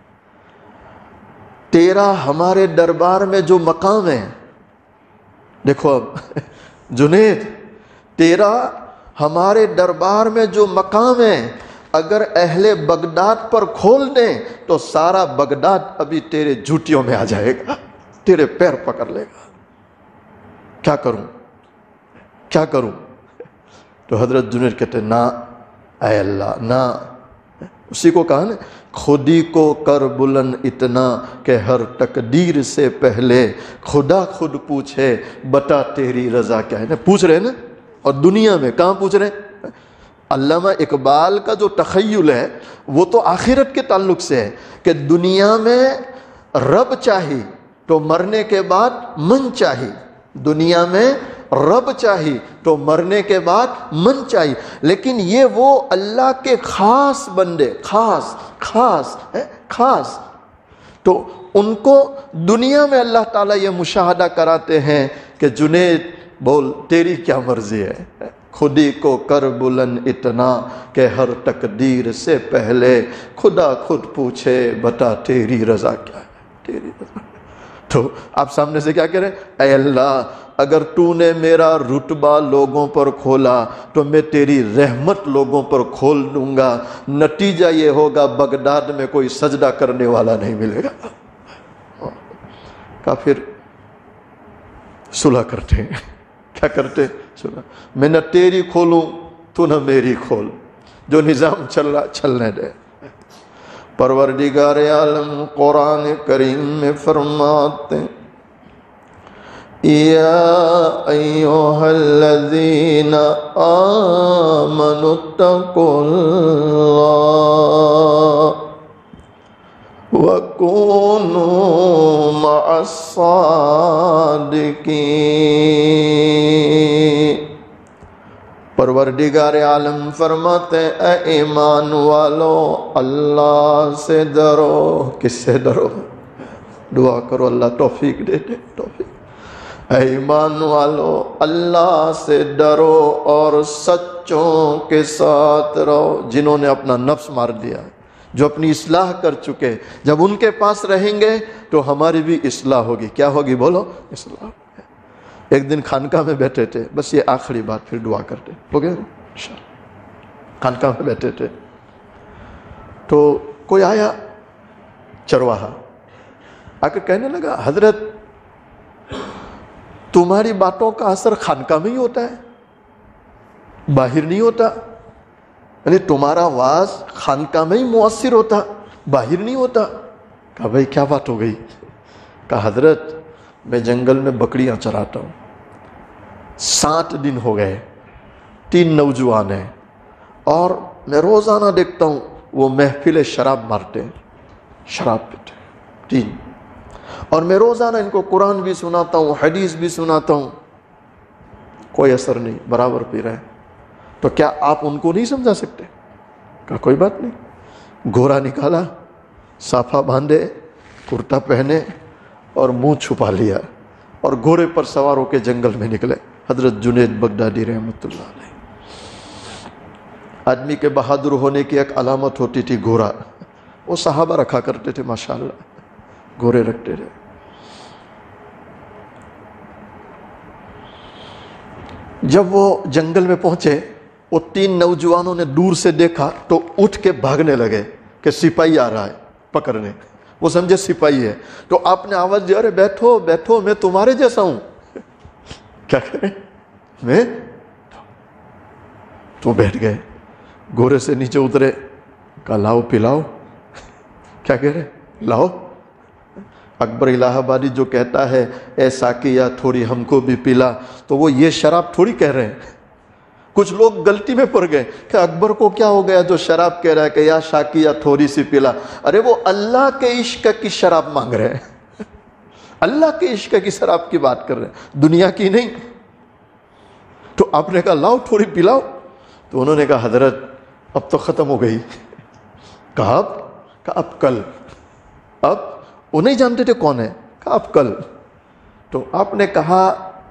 Speaker 1: تیرا ہمارے دربار میں جو مقام ہے، دیکھو اب جنید تیرا ہمارے دربار میں جو مقام ہے، اگر اہل بغداد پر کھول دیں تو سارا بغداد ابھی تیرے جوتیوں میں آ جائے گا، تیرے پیر پکڑ لے گا، کیا کروں کیا کروں؟ تو حضرت جنید کہتے نا اے اللہ نا، اسی کو کہا نا خود ہی کو کر بلند اتنا کہ ہر تقدیر سے پہلے خدا خود پوچھے بتا تیری رضا کیا ہے نا، پوچھ رہے نا، اور دنیا میں کہاں پوچھ رہے ہیں؟ علامہ اقبال کا جو تخیل ہے وہ تو آخرت کے تعلق سے ہے کہ دنیا میں رب چاہی تو مرنے کے بعد من چاہی، دنیا میں رب چاہی تو مرنے کے بعد من چاہی، لیکن یہ وہ اللہ کے خاص بندے، خاص خاص خاص، تو ان کو دنیا میں اللہ تعالیٰ یہ مشاہدہ کراتے ہیں کہ جنید بول تیری کیا مرضی ہے، خود ہی کو کر بلند اتنا کہ ہر تقدیر سے پہلے خدا خود پوچھے بتا تیری رضا کیا ہے، تیری رضا۔ تو آپ سامنے سے کیا کہہ رہے ہیں؟ اے اللہ اگر تو نے میرا رتبہ لوگوں پر کھولا تو میں تیری رحمت لوگوں پر کھول دوں گا، نتیجہ یہ ہوگا بغداد میں کوئی سجدہ کرنے والا نہیں ملے گا۔ کافر صلح کرتے ہیں، کیا کرتے؟ صلح، میں نہ تیری کھولوں تو نہ میری کھول، جو نظام چل رہا چلنے دے۔ پروردگار عالم قرآن کریم میں فرماتے ہیں یا ایھا الذین آمنوا اتقوا اللہ وَكُونُوا مَعَ الصَّادِقِينَ۔ پروردگار عالم فرماتے ہیں اے ایمان والو اللہ سے ڈرو۔ کس سے ڈرو؟ دعا کرو اللہ توفیق دے دے، توفیق۔ اے ایمان والو اللہ سے ڈرو اور سچوں کے ساتھ رہو، جنہوں نے اپنا نفس مار دیا، جو اپنی اصلاح کر چکے، جب ان کے پاس رہیں گے تو ہماری بھی اصلاح ہوگی۔ کیا ہوگی بولو؟ اصلاح۔ ایک دن خانقاہ میں بیٹھے تھے، بس یہ آخری بات پھر دعا کرتے ہو گیا۔ خانقاہ میں بیٹھے تھے تو کوئی آیا چرواہا، آ کے کہنے لگا حضرت تمہاری باتوں کا اثر خانقاہ میں ہی ہوتا ہے، باہر نہیں ہوتا، یعنی تمہارا واز خانقاہ میں ہی مؤثر ہوتا، باہر نہیں ہوتا۔ کہا بھائی کیا بات ہو گئی؟ کہا حضرت میں جنگل میں بکریاں چراتا ہوں، سات دن ہو گئے، تین نوجوان ہیں، اور میں روزانہ دیکھتا ہوں وہ محفل شراب مارتے ہیں، شراب پیتے ہیں، تین، اور میں روزانہ ان کو قرآن بھی سناتا ہوں، حدیث بھی سناتا ہوں، کوئی اثر نہیں، برابر پی رہے ہیں۔ تو کیا آپ ان کو نہیں سمجھا سکتے؟ کہا کوئی بات نہیں۔ گھوڑا نکالا، صافہ باندھے، کرتا پہنے اور منہ چھپا لیا، اور گھوڑے پر سوار ہو کے جنگل میں نکلے۔ حضرت جنید بغدادی رحمۃ اللہ علیہ۔ آدمی کے بہادر ہونے کی ایک علامت ہوتی تھی گھوڑا، وہ صحابہ رکھا کرتے تھے، ماشاءاللہ گھوڑے رکھتے تھے۔ جب وہ جنگل میں پہنچے، وہ تین نوجوانوں نے دور سے دیکھا تو اٹھ کے بھاگنے لگے کہ سپاہی آ رہا ہے پکڑنے، وہ سمجھے سپاہی ہے۔ تو آپ نے آواز دی ارے بیٹھو بیٹھو میں تمہارے جیسا ہوں۔ کیا کریں میں؟ تو بیٹھ گئے، گھوڑے سے نیچے اترے، کہا لاؤ پلاؤ۔ کیا کہہ رہے؟ لاؤ۔ اکبر الہ آبادی جو کہتا ہے اے ساقیہ تھوڑی ہم کو بھی پلا، تو وہ یہ شراب تھوڑی کہہ رہے ہیں۔ کچھ لوگ غلطی میں پڑ گئے کہ اکبر کو کیا ہو گیا جو شراب کہہ رہا ہے کہ یا ساقیہ تھوڑی سی پلا، ارے وہ اللہ کے عشق کی شراب مانگ رہے ہیں، اللہ کے عشق کی شراب کی بات کر رہے ہیں، دنیا کی نہیں۔ تو آپ نے کہا لاؤ تھوڑی پلاؤ، تو انہوں نے کہا حضرت اب تو ختم ہو گئی۔ کہا اب؟ کہا اب کل۔ اب وہ نہیں جانتے تھے کون ہے، کہا اب کل۔ تو آپ نے کہا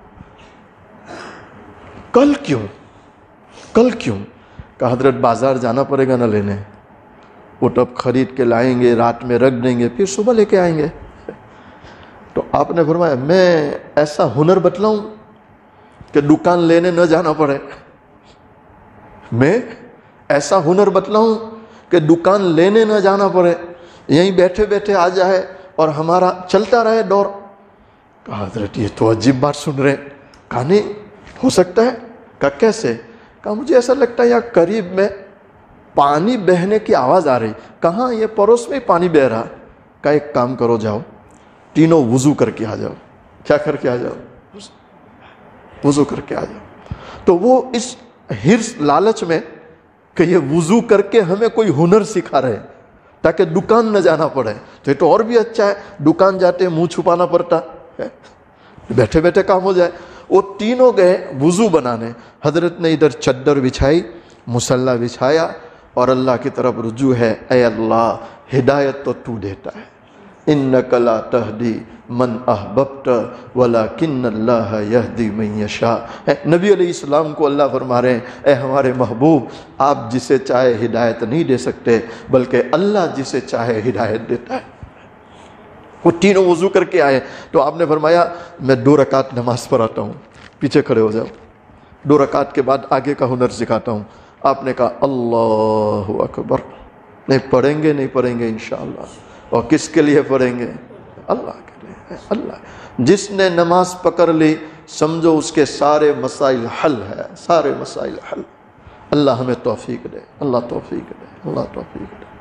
Speaker 1: کل کیوں؟ کل کیوں؟ کہا حضرت بازار جانا پڑے گا نہ لینے۔ اونٹ اب خرید کے لائیں گے، رات میں رکھ دیں گے، پھر صبح لے کے آئیں گے۔ تو آپ نے فرمایا میں ایسا ہنر بتلاؤں کہ دکان لینے نہ جانا پڑے، میں ایسا ہنر بتلاؤں کہ دکان لینے نہ جانا پڑے، یہیں بیٹھے بیٹھے آ جائے اور ہمارا چلتا رہے دور۔ کہا حضرت یہ تو عجیب بات سن رہے۔ کہا نہیں ہو سکتا ہے۔ کہا کیسے؟ کہا مجھے ایسا لگتا ہے یہاں قریب میں پانی بہنے کی آواز آ رہی۔ کہاں؟ یہ پڑوس میں پانی بہ رہا۔ کہا ایک کام کرو، جاؤ تینوں وضو کر کے آ جاؤ۔ کیا کر کے آ جاؤ؟ وضو کر کے آ جاؤ۔ تو وہ اس حرص لالچ میں کہ یہ وضو کر کے ہمیں کوئی ہنر سکھا رہے تاکہ دکان نہ جانا پڑے، تو یہ تو اور بھی اچھا ہے، دکان جاتے منہ چھپانا پڑتا ہے، بیٹھے بیٹھے کام ہو جائے۔ وہ تینوں گئے وضو بنانے۔ حضرت نے ادھر چادر بچھائی، مصلی بچھایا اور اللہ کی طرف رجوع ہے، اے اللہ ہدایت تو تو دیتا ہے، انک لا تہدی من احببت ولکن اللہ یہدی من یشاء۔ نبی علیہ السلام کو اللہ فرما رہے ہیں اے ہمارے محبوب، آپ جسے چاہے ہدایت نہیں دے سکتے بلکہ اللہ جسے چاہے ہدایت دیتا ہے۔ وہ تینوں وضو کر کے آئے تو آپ نے فرمایا میں دو رکعت نماز پڑھاتا ہوں، پیچھے کھڑے ہو جاؤ، دو رکعت کے بعد آگے کا ہنر سکھاتا ہوں۔ آپ نے کہا اللہ اکبر۔ نہیں پڑھیں گے، نہیں پڑھیں گے انشاءاللہ۔ اور کس کے لیے پڑھیں گے؟ اللہ کے لیے۔ اللہ جس نے نماز پکڑ لی سمجھو اس کے سارے مسائل حل ہے، سارے مسائل حل۔ اللہ ہمیں توفیق دے، اللہ توفیق دے، اللہ توفیق دے۔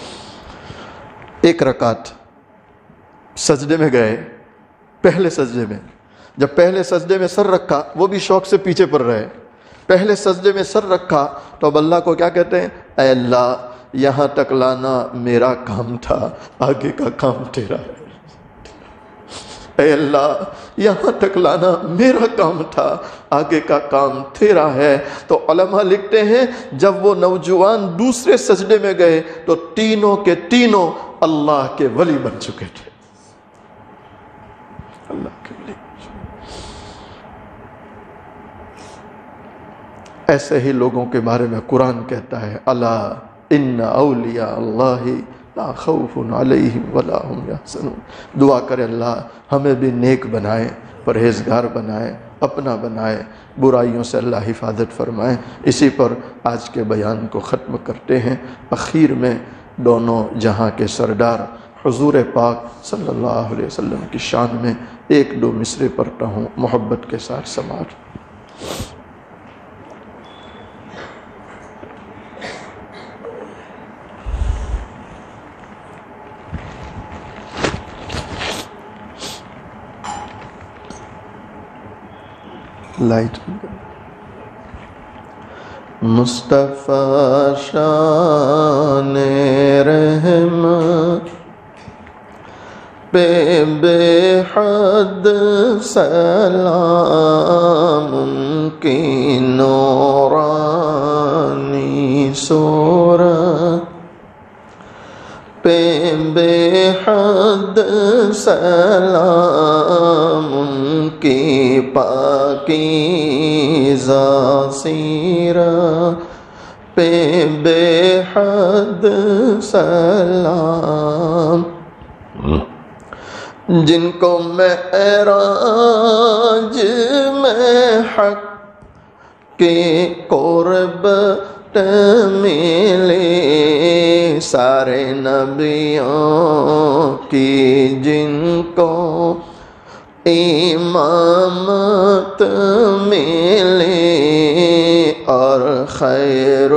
Speaker 1: ایک رکعت سجدے میں گئے، پہلے سجدے میں جب پہلے سجدے میں سر رکھا، وہ بھی شوق سے پیچھے پڑ رہے، پہلے سجدے میں سر رکھا تو اب اللہ کو کیا کہتے ہیں؟ اے اللہ یہاں تک لانا میرا کام تھا، آگے کا کام تیرا ہے۔ اے اللہ یہاں تک لانا میرا کام تھا، آگے کا کام تیرا ہے۔ تو علماء لکھتے ہیں جب وہ نوجوان دوسرے سجدے میں گئے تو تینوں کے تینوں اللہ کے ولی بن چکے تھے، اللہ کے ولی۔ ایسے ہی لوگوں کے بارے میں قرآن کہتا ہے الا ان اولیاء اللہ لا خوف علیہم ولا ہم یحزنون۔ دعا کرے اللہ ہمیں بھی نیک بنائے، پرہیزگار بنائے، اپنا بنائے، برائیوں سے اللہ حفاظت فرمائے۔ اسی پر آج کے بیان کو ختم کرتے ہیں۔ اخیر میں دونوں جہاں کے سردار حضور پاک صلی اللہ علیہ وسلم کی شان میں ایک دو مصرے پڑھتا ہوں محبت کے ساتھ سماعت۔ لائٹ مصطفیٰ شان رحمت پہ بے حد سلام، ان کی نورانی صورت پہ بے حد سلام، ان کی پاکیزہ سیرت پہ بے حد سلام، جن کو معراج میں حق کے قرب ملے، سارے نبیوں کی جن کو امامت ملے، اور خیر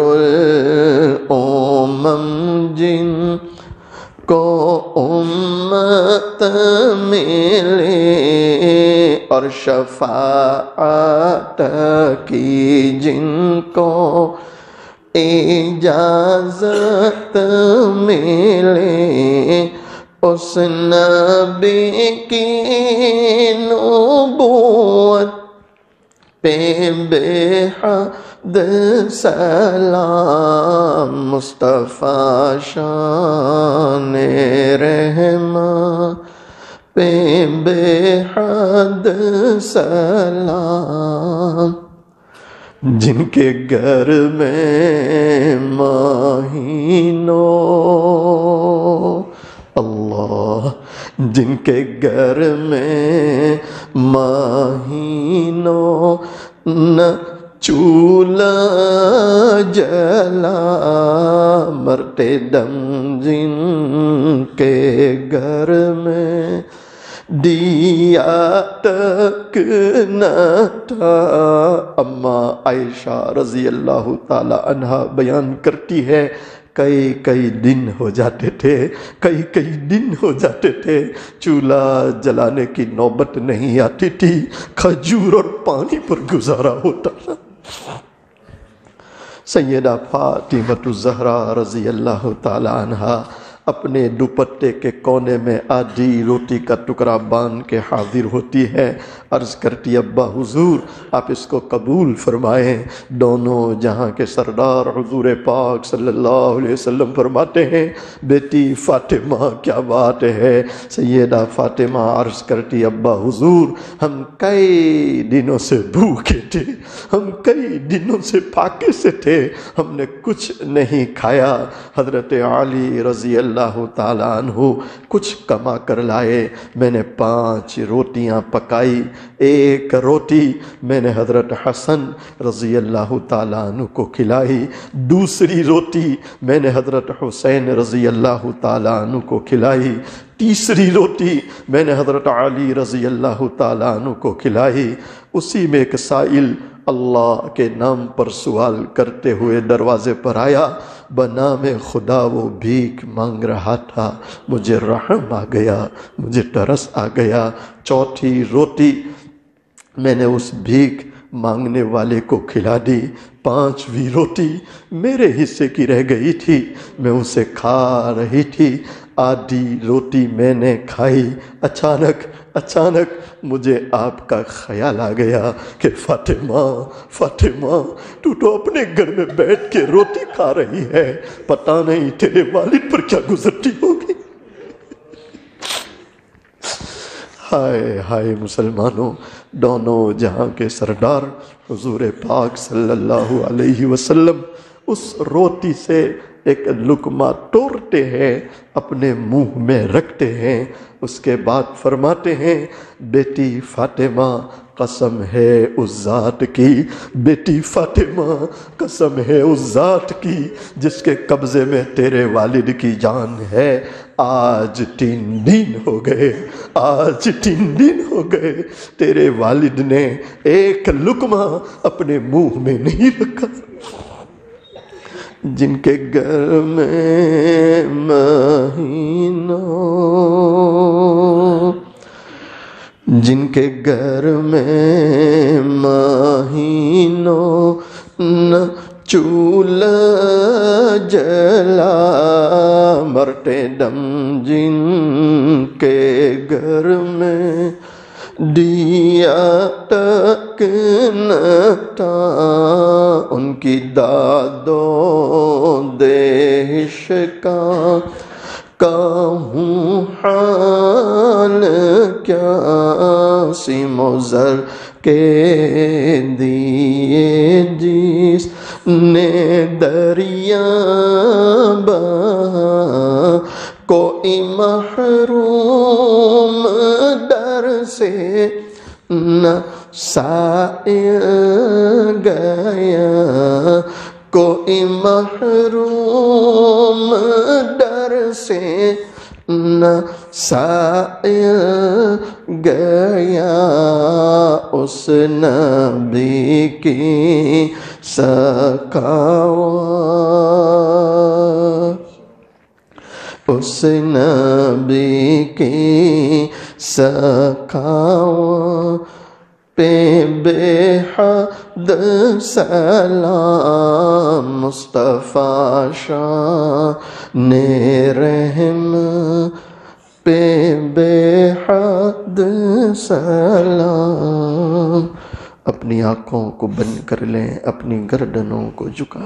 Speaker 1: الامم جن کو امت ملے، اور شفاعت کی جن کو اجازت ملے، اس نبی کی نبوت پہ بے حد سلام، مصطفیٰ شان رحمت پہ بے حد سلام۔ جن کے گھر میں مہینوں اللہ جن کے گھر میں مہینوں نہ چولہا جلا مرتے دم جن کے گھر میں دیا تک نہ تھا۔ اماں عائشہ رضی اللہ تعالی عنہا بیان کرتی ہے کئی کئی دن ہو جاتے تھے کئی کئی دن ہو جاتے تھے چولہا جلانے کی نوبت نہیں آتی تھی، کھجور اور پانی پر گزارا ہوتا تھا۔ سیدہ فاطمہ الزہرا رضی اللہ تعالی عنہا اپنے دوپٹے کے کونے میں آدھی روٹی کا ٹکڑا باندھ کے حاضر ہوتی ہے، عرض کرتی ابا حضور آپ اس کو قبول فرمائیں۔ دونوں جہاں کے سردار حضور پاک صلی اللہ علیہ وسلم فرماتے ہیں بیٹی فاطمہ کیا بات ہے؟ سیدہ فاطمہ عرض کرتی ابا حضور ہم کئی دنوں سے بھوکے تھے، ہم کئی دنوں سے پھاکے سے تھے، ہم نے کچھ نہیں کھایا۔ حضرت علی رضی اللہ اللہ تعالیٰ عنہ کچھ کما کر لائے، میں نے پانچ روٹیاں پکائی، ایک روٹی میں نے حضرت حسن رضی اللہ تعالیٰ عنہ کو کھلائی، دوسری روٹی میں نے حضرت حسین رضی اللہ تعالیٰ عنہ کو کھلائی، تیسری روٹی میں نے حضرت علی رضی اللہ تعالیٰ عنہ کو کھلائی۔ اسی میں ایک سائل اللہ کے نام پر سوال کرتے ہوئے دروازے پر آیا، بنام خدا وہ بھیک مانگ رہا تھا، مجھے رحم آ گیا، مجھے ترس آ گیا۔ چوتھی روٹی میں نے اس بھیک مانگنے والے کو کھلا دی، پانچویں روٹی میرے حصے کی رہ گئی تھی، میں اسے کھا رہی تھی، آدھی روٹی میں نے کھائی، اچانک اچانک مجھے آپ کا خیال آ گیا کہ فاطمہ فاطمہ تو تو اپنے گھر میں بیٹھ کے روٹی کھا رہی ہے، پتہ نہیں تیرے والد پر کیا گزرتی ہوگی۔ ہائے ہائے مسلمانوں، دونوں جہاں کے سردار حضور پاک صلی اللہ علیہ وسلم اس روٹی سے ایک لقمہ توڑتے ہیں، اپنے منہ میں رکھتے ہیں، اس کے بعد فرماتے ہیں بیٹی فاطمہ قسم ہے اس ذات کی، بیٹی فاطمہ قسم ہے اس ذات کی جس کے قبضے میں تیرے والد کی جان ہے، آج تین دن ہو گئے آج تین دن ہو گئے تیرے والد نے ایک لقمہ اپنے منہ میں نہیں رکھا۔ جن کے گھر میں مہینوں جن کے گھر میں مہینوں نہ چولہا جلا مرتے دم جن کے گھر میں دیا تک نہ تھا ان کی دادوں دیش کا کہوں حال کیا سیم و زر کے دیے جس نے دریا بہا کوئی محروم در سے نہ سائل گیا کوئی محروم در سے نہ سائل گیا اس نبی کی سخاوت اس نبی کی سخاوت پہ بے حد سلام مصطفیٰ شان رحم پہ بے حد سلام۔ اپنی آنکھوں کو بند کر لیں، اپنی گردنوں کو جھکا۔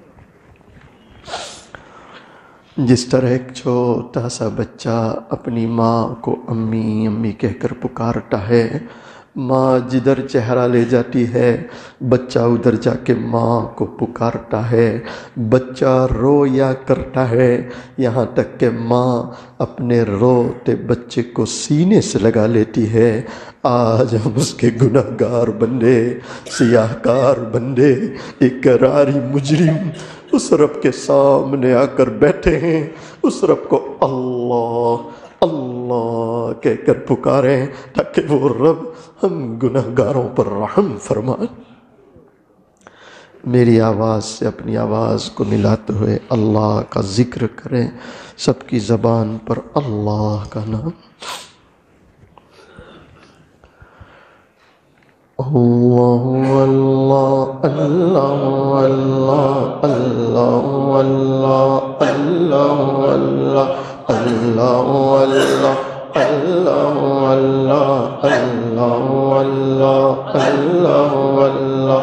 Speaker 1: جس طرح ایک چھوٹا سا بچہ اپنی ماں کو امی امی کہہ کر پکارتا ہے، ماں جدھر چہرہ لے جاتی ہے بچہ ادھر جا کے ماں کو پکارتا ہے، بچہ رویا کرتا ہے، یہاں تک کہ ماں اپنے روتے بچے کو سینے سے لگا لیتی ہے۔ آج ہم اس کے گناہ گار بندے، سیاہ کار بندے، اقراری مجرم اس رب کے سامنے آ کر بیٹھے ہیں، اس رب کو اللہ اللہ کہہ کر پکاریں تاکہ وہ رب ہم گناہ گاروں پر رحم فرمائے۔ میری آواز سے اپنی آواز کو ملاتے ہوئے اللہ کا ذکر کریں، سب کی زبان پر اللہ کا نام۔ اللہ اللہ اللہ اللہ اللہ اللہ اللہ اللہ اللہ اللہ اللہ اللہ اللہ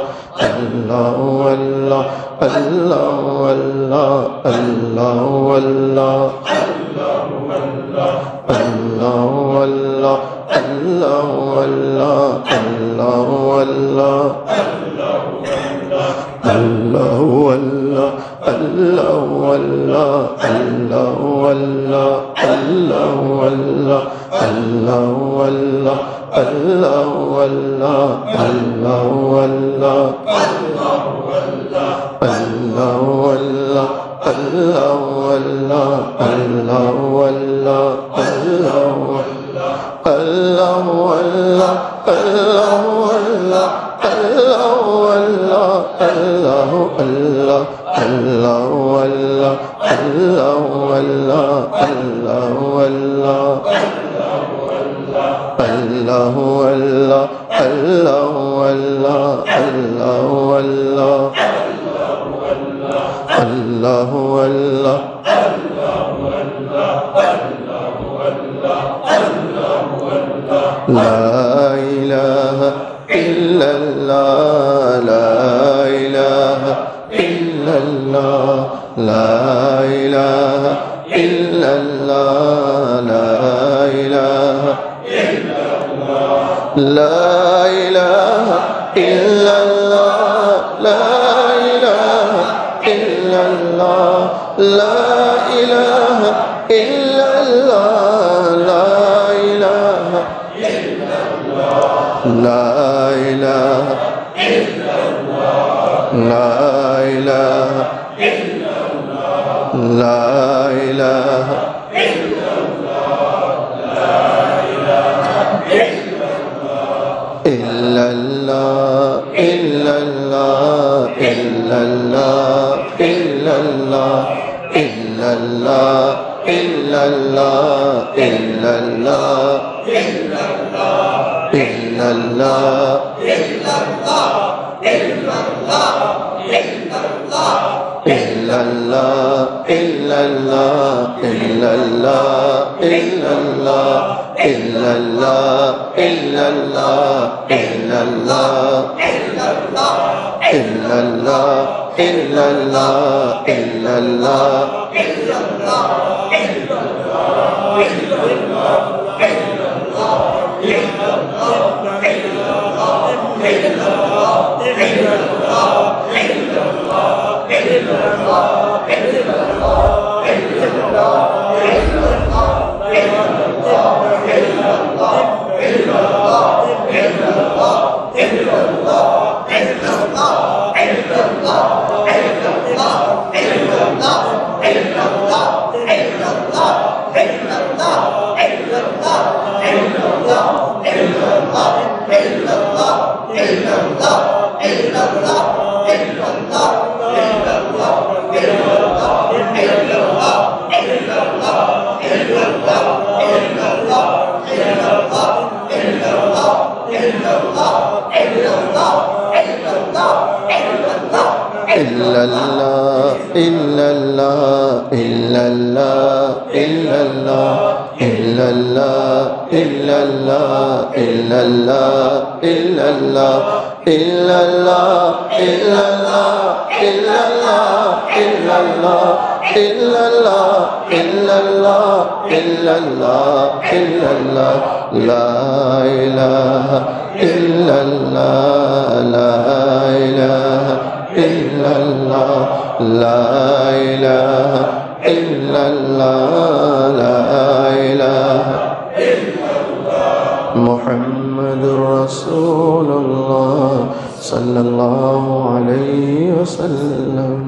Speaker 1: إلا الله إلا الله إلا الله إلا الله لا إله إلا الله لا إله إلا الله لا إله إلا الله لا إله إلا الله محمد رسول الله صلی اللہ علیہ وسلم۔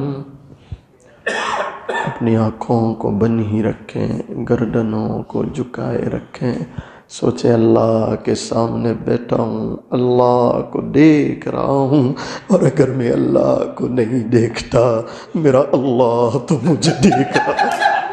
Speaker 1: اپنی آنکھوں کو بند ہی رکھیں، گردنوں کو جھکائے رکھیں، سوچیں اللہ کے سامنے بیٹھا ہوں، اللہ کو دیکھ رہا ہوں، اور اگر میں اللہ کو نہیں دیکھتا میرا اللہ تو مجھے دیکھ رہا ہے۔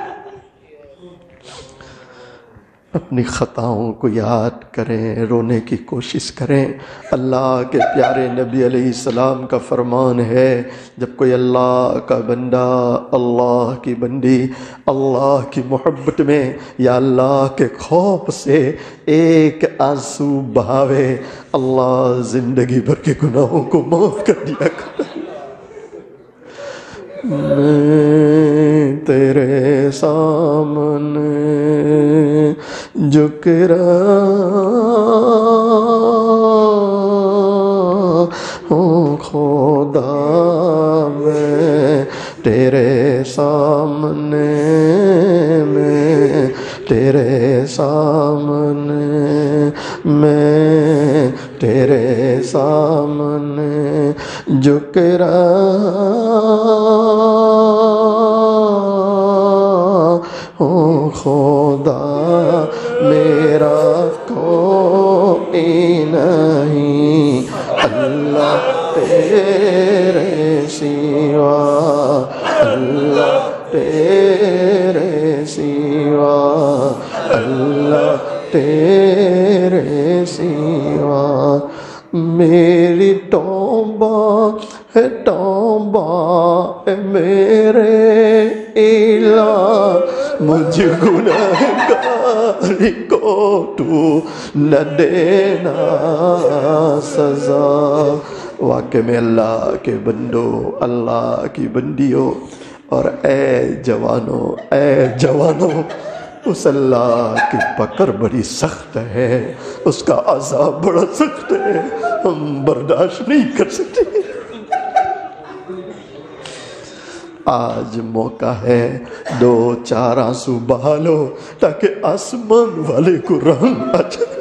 Speaker 1: اپنی خطاؤں کو یاد کریں، رونے کی کوشش کریں۔ اللہ کے پیارے نبی علیہ السلام کا فرمان ہے، جب کوئی اللہ کا بندہ، اللہ کی بندی اللہ کی محبت میں یا اللہ کے خوف سے ایک آنسو بہاوے، اللہ زندگی بھر کے گناہوں کو معاف کر دیا کرتا ہے۔ میں تیرے سامنے جھک رہا ہوں خدا، میں تیرے سامنے میں تیرے سامنے میں تیرے سامنے جھک رہا ہوں خدا، میرا کوئی نہیں اللہ تیرے سوا، اللہ تیرے سوا، اللہ تیرے سوا، میری توبہ ہے توبہ اے میرے الہ، مجھ گنہگار کو تو نہ دینا سزا۔ واقع میں اللہ کے بندو، اللہ کی بندیوں، اور اے جوانوں اے جوانوں، اس اللہ کی پکڑ بڑی سخت ہے، اس کا عذاب بڑا سخت ہے، ہم برداشت نہیں کر سکتے۔ آج موقع ہے دو چار آنسو بہا لو تاکہ آسمان والے کو رحم آ جائے۔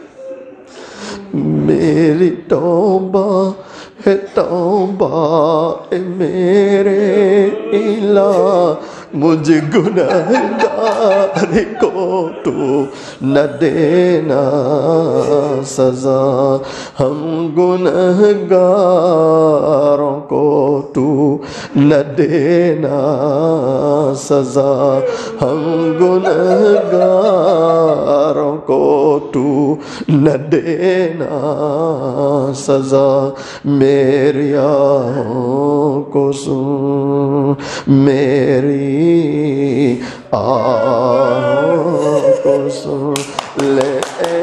Speaker 1: میری توبہ ہے توبہ اے میرے الہ، مجھ گنہگار کو تو نہ دینا سزا، ہم گنہگاروں کو تو نہ دینا سزا، ہم گنہگاروں کو تو نہ دینا سزا، میری آہوں کو سن، میری آہوں کو سن لے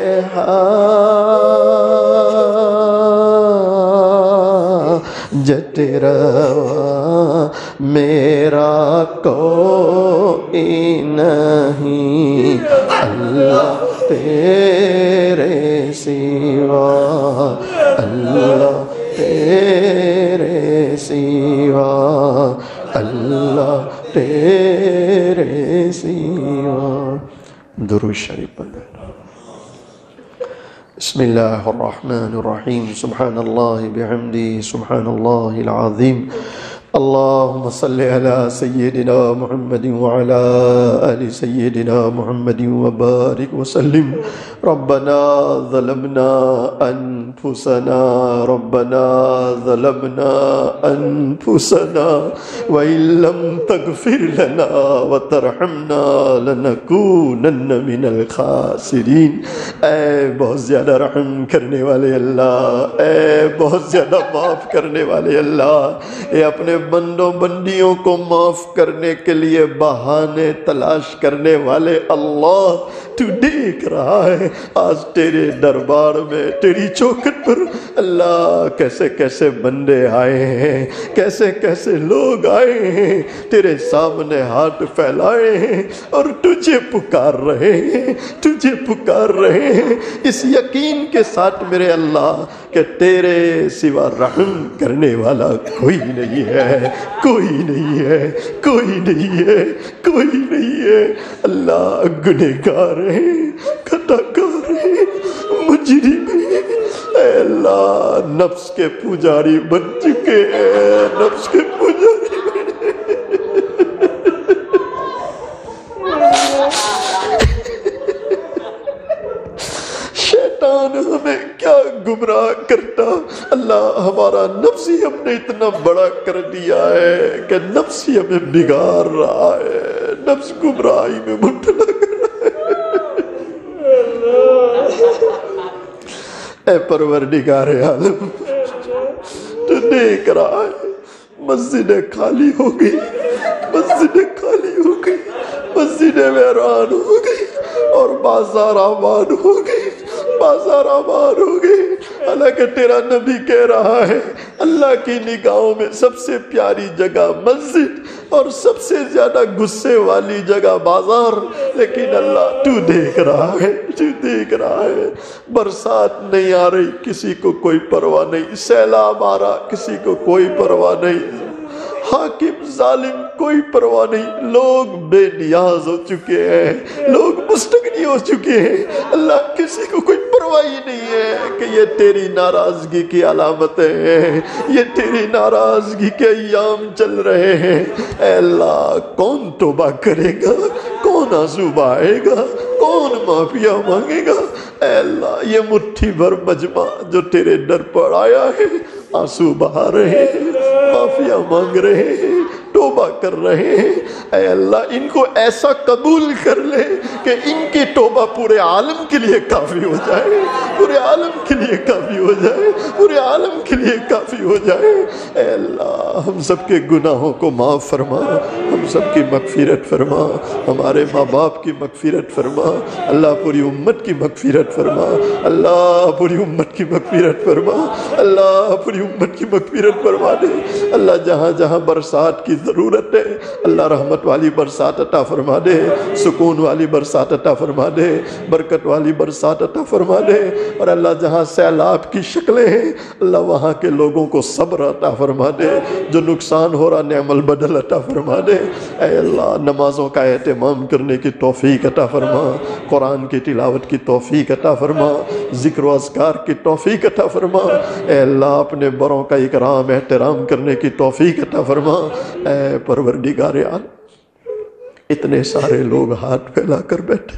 Speaker 1: حاجت روا، میرا کوئی نہیں اللہ تیرے سوا، اللہ تیرے سوا، اللہ تیرے سوا۔ درود شریف پڑھیں۔ بسم اللہ الرحمن الرحیم، سبحان اللہ بحمدہ، سبحان اللہ العظیم، اللہم صلی علی سیدنا محمد وعلی آل سیدنا محمد وبارک وسلم۔ ربنا ظلمنا انفسنا ربنا ظلمنا انفسنا وإن لم تغفر لنا وترحمنا لنکونن من الخاسرین۔ اے بہت زیادہ رحم کرنے والے اللہ، اے بہت زیادہ معاف کرنے والے اللہ، اے اپنے بندوں بندیوں کو معاف کرنے کے لیے بہانے تلاش کرنے والے اللہ تو دیکھ رہا ہے آج تیرے دربار میں تیری چوکھٹ پر اللہ کیسے کیسے بندے آئے ہیں، کیسے کیسے لوگ آئے ہیں، تیرے سامنے ہاتھ پھیلائے ہیں اور تجھے پکار رہے ہیں، تجھے پکار رہے ہیں اس یقین کے ساتھ میرے اللہ کہ تیرے سوا رحم کرنے والا کوئی نہیں ہے، کوئی نہیں ہے، کوئی نہیں ہے، کوئی نہیں ہے۔ اللہ گنہگار ہیں، خطاکار ہیں، مجرم ہیں، اے اللہ نفس کے پجاری بن چکے ہیں، نفس کے پجاری شیطان ہمیں کیا گمراہ کرتا، اللہ ہمارا نفس ہی ہم نے اتنا بڑا کر دیا ہے کہ نفس ہی ہمیں بگاڑ رہا ہے، نفس گمراہی میں مبتلا کر رہا ہے۔ اے پروردگار عالم تو دیکھ رہا ہے مسجدیں خالی ہو گئی، مسجدیں خالی ہو گئی، مسجدیں ویران ہو گئی اور بازار آباد ہو گئی، بازار آباد ہو گئی۔ حالانکہ تیرا نبی کہہ رہا ہے اللہ کی نگاہوں میں سب سے پیاری جگہ مسجد اور سب سے زیادہ غصے والی جگہ بازار، لیکن اللہ تو دیکھ رہا ہے، تو دیکھ رہا ہے۔ برسات نہیں آ رہی کسی کو کوئی پرواہ نہیں، سیلاب آ رہا کسی کو کوئی پرواہ نہیں، حاکم ظالم کوئی پرواہ نہیں، لوگ بے نیاز ہو چکے ہیں، لوگ مستغنی ہو چکے ہیں، اللہ کسی کو کوئی پرواہ ہی نہیں ہے کہ یہ تیری ناراضگی کی علامتیں ہیں، یہ تیری ناراضگی کے ایام چل رہے ہیں۔ اے اللہ کون توبہ کرے گا، کون آنسو بہائے گا، کون معافیا مانگے گا؟ اے اللہ یہ مٹھی بھر مجمع جو تیرے در پر آیا ہے آنسو بہا رہے ہیں، معافیا مانگ رہے ہیں، توبہ کر رہے ہیں، اے اللہ ان کو ایسا قبول کر لے کہ ان کی توبہ پورے عالم کے لیے کافی ہو جائے، پورے عالم کے لیے کافی ہو جائے، پورے عالم کے لیے کافی ہو جائے۔ اے اللہ ہم سب کے گناہوں کو معاف فرما، ہم سب کی مغفرت فرما، ہمارے ماں باپ کی مغفرت فرما، اللہ پوری امت کی مغفرت فرما، اللہ پوری امت کی مغفرت فرما، اللہ پوری امت کی مغفرت فرما دے۔ اللہ جہاں جہاں برسات کی ضرورت ہے اللہ رحمت والی برسات عطا فرما دے، سکون والی برسات عطا فرما دے، برکت والی برسات عطا فرما دے، اور اللہ جہاں سیلاب کی شکلیں ہیں اللہ وہاں کے لوگوں کو صبر عطا فرما دے، جو نقصان ہو رہا نعم البدل عطا فرما دے۔ اے اللہ نمازوں کا اہتمام کرنے کی توفیق عطا فرما، قرآن کی تلاوت کی توفیق عطا فرما، ذکر و اذکار کی توفیق عطا فرما۔ اے اللہ اپنے بڑوں کا اکرام احترام کرنے کی توفیق عطا فرما۔ اے پروردگار عالم اتنے سارے لوگ ہاتھ پھیلا کر بیٹھے،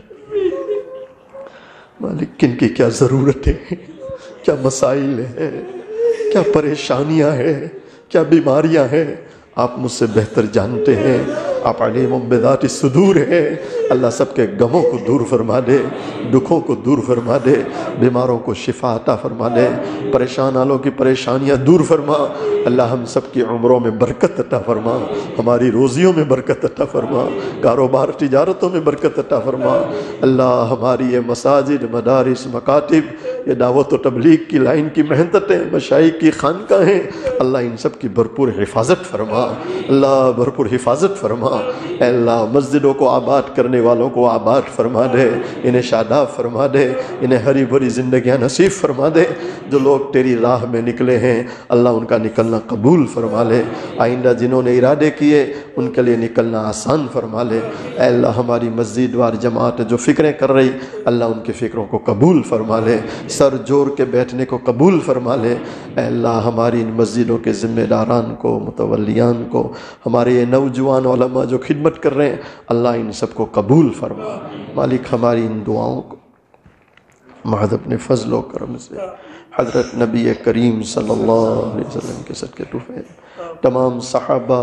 Speaker 1: مالک کن کی کیا ضرورتیں ہیں، کیا مسائل ہیں، کیا پریشانیاں ہیں، کیا بیماریاں ہیں، آپ مجھ سے بہتر جانتے ہیں، آپ علیم بذات الصدور ہیں۔ اللہ سب کے غموں کو دور فرما دے، دکھوں کو دور فرما دے، بیماروں کو شفا عطا فرما دے، پریشان والوں کی پریشانیاں دور فرما۔ اللہ ہم سب کی عمروں میں برکت عطا فرما، ہماری روزیوں میں برکت عطا فرما، کاروبار تجارتوں میں برکت عطا فرما۔ اللہ ہماری یہ مساجد، مدارس، مکاتب، یہ دعوت و تبلیغ کی لائن کی محنتیں، مشائخ کی خانقاہیں، اللہ ان سب کی بھرپور حفاظت فرما، اللہ بھرپور حفاظت فرما۔ اے اللہ مسجدوں کو آباد کرنے والوں کو آباد فرما دے، انہیں شاداب فرما دے، انہیں ہری بھری زندگیاں نصیب فرما دے۔ جو لوگ تیری راہ میں نکلے ہیں اللہ ان کا نکلنا قبول فرما لے، آئندہ جنہوں نے ارادے کیے ان کے لیے نکلنا آسان فرما لے۔ اے اللہ ہماری مسجد وار جماعت جو فکریں کر رہی اللہ ان کی فکروں کو قبول فرما لے، سر جوڑ کے بیٹھنے کو قبول فرما لے۔ اے اللہ ہماری ان مسجدوں کے ذمہ داران کو، متولیان کو، ہمارے یہ نوجوان علماء جو خدمت کر رہے ہیں اللہ ان سب کو قبول فرما۔ مالک ہماری ان دعاؤں کو محض اپنے فضل و کرم سے حضرت نبی کریم صلی اللہ علیہ وسلم کے صدقے تو فیض، تمام صحابہ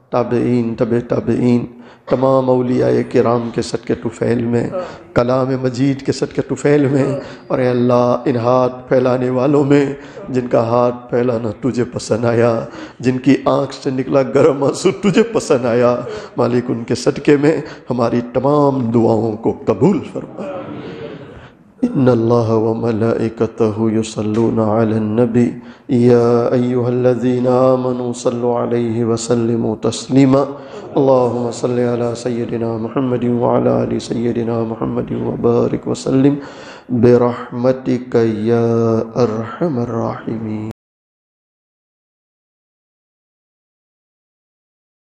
Speaker 1: تابعین، تبع تابعین، تمام اولیاء کرام کے صدقے طفیل میں، کلام مجید کے صدقے طفیل میں، اور اے اللہ ان ہاتھ پھیلانے والوں میں جن کا ہاتھ پھیلانا تجھے پسند آیا، جن کی آنکھ سے نکلا گرم آنسو تجھے پسند آیا، مالک ان کے صدقے میں ہماری تمام دعاؤں کو قبول فرما۔ ان اللہ وملائکتہ یصلون علی النبی یا ایہا الذین آمنوا صلوا علیہ وسلموا تسلیما اللہم صل علی سیدنا محمد وعلی آل سیدنا محمد وبارک وسلم برحمتک یا ارحم الراحمین۔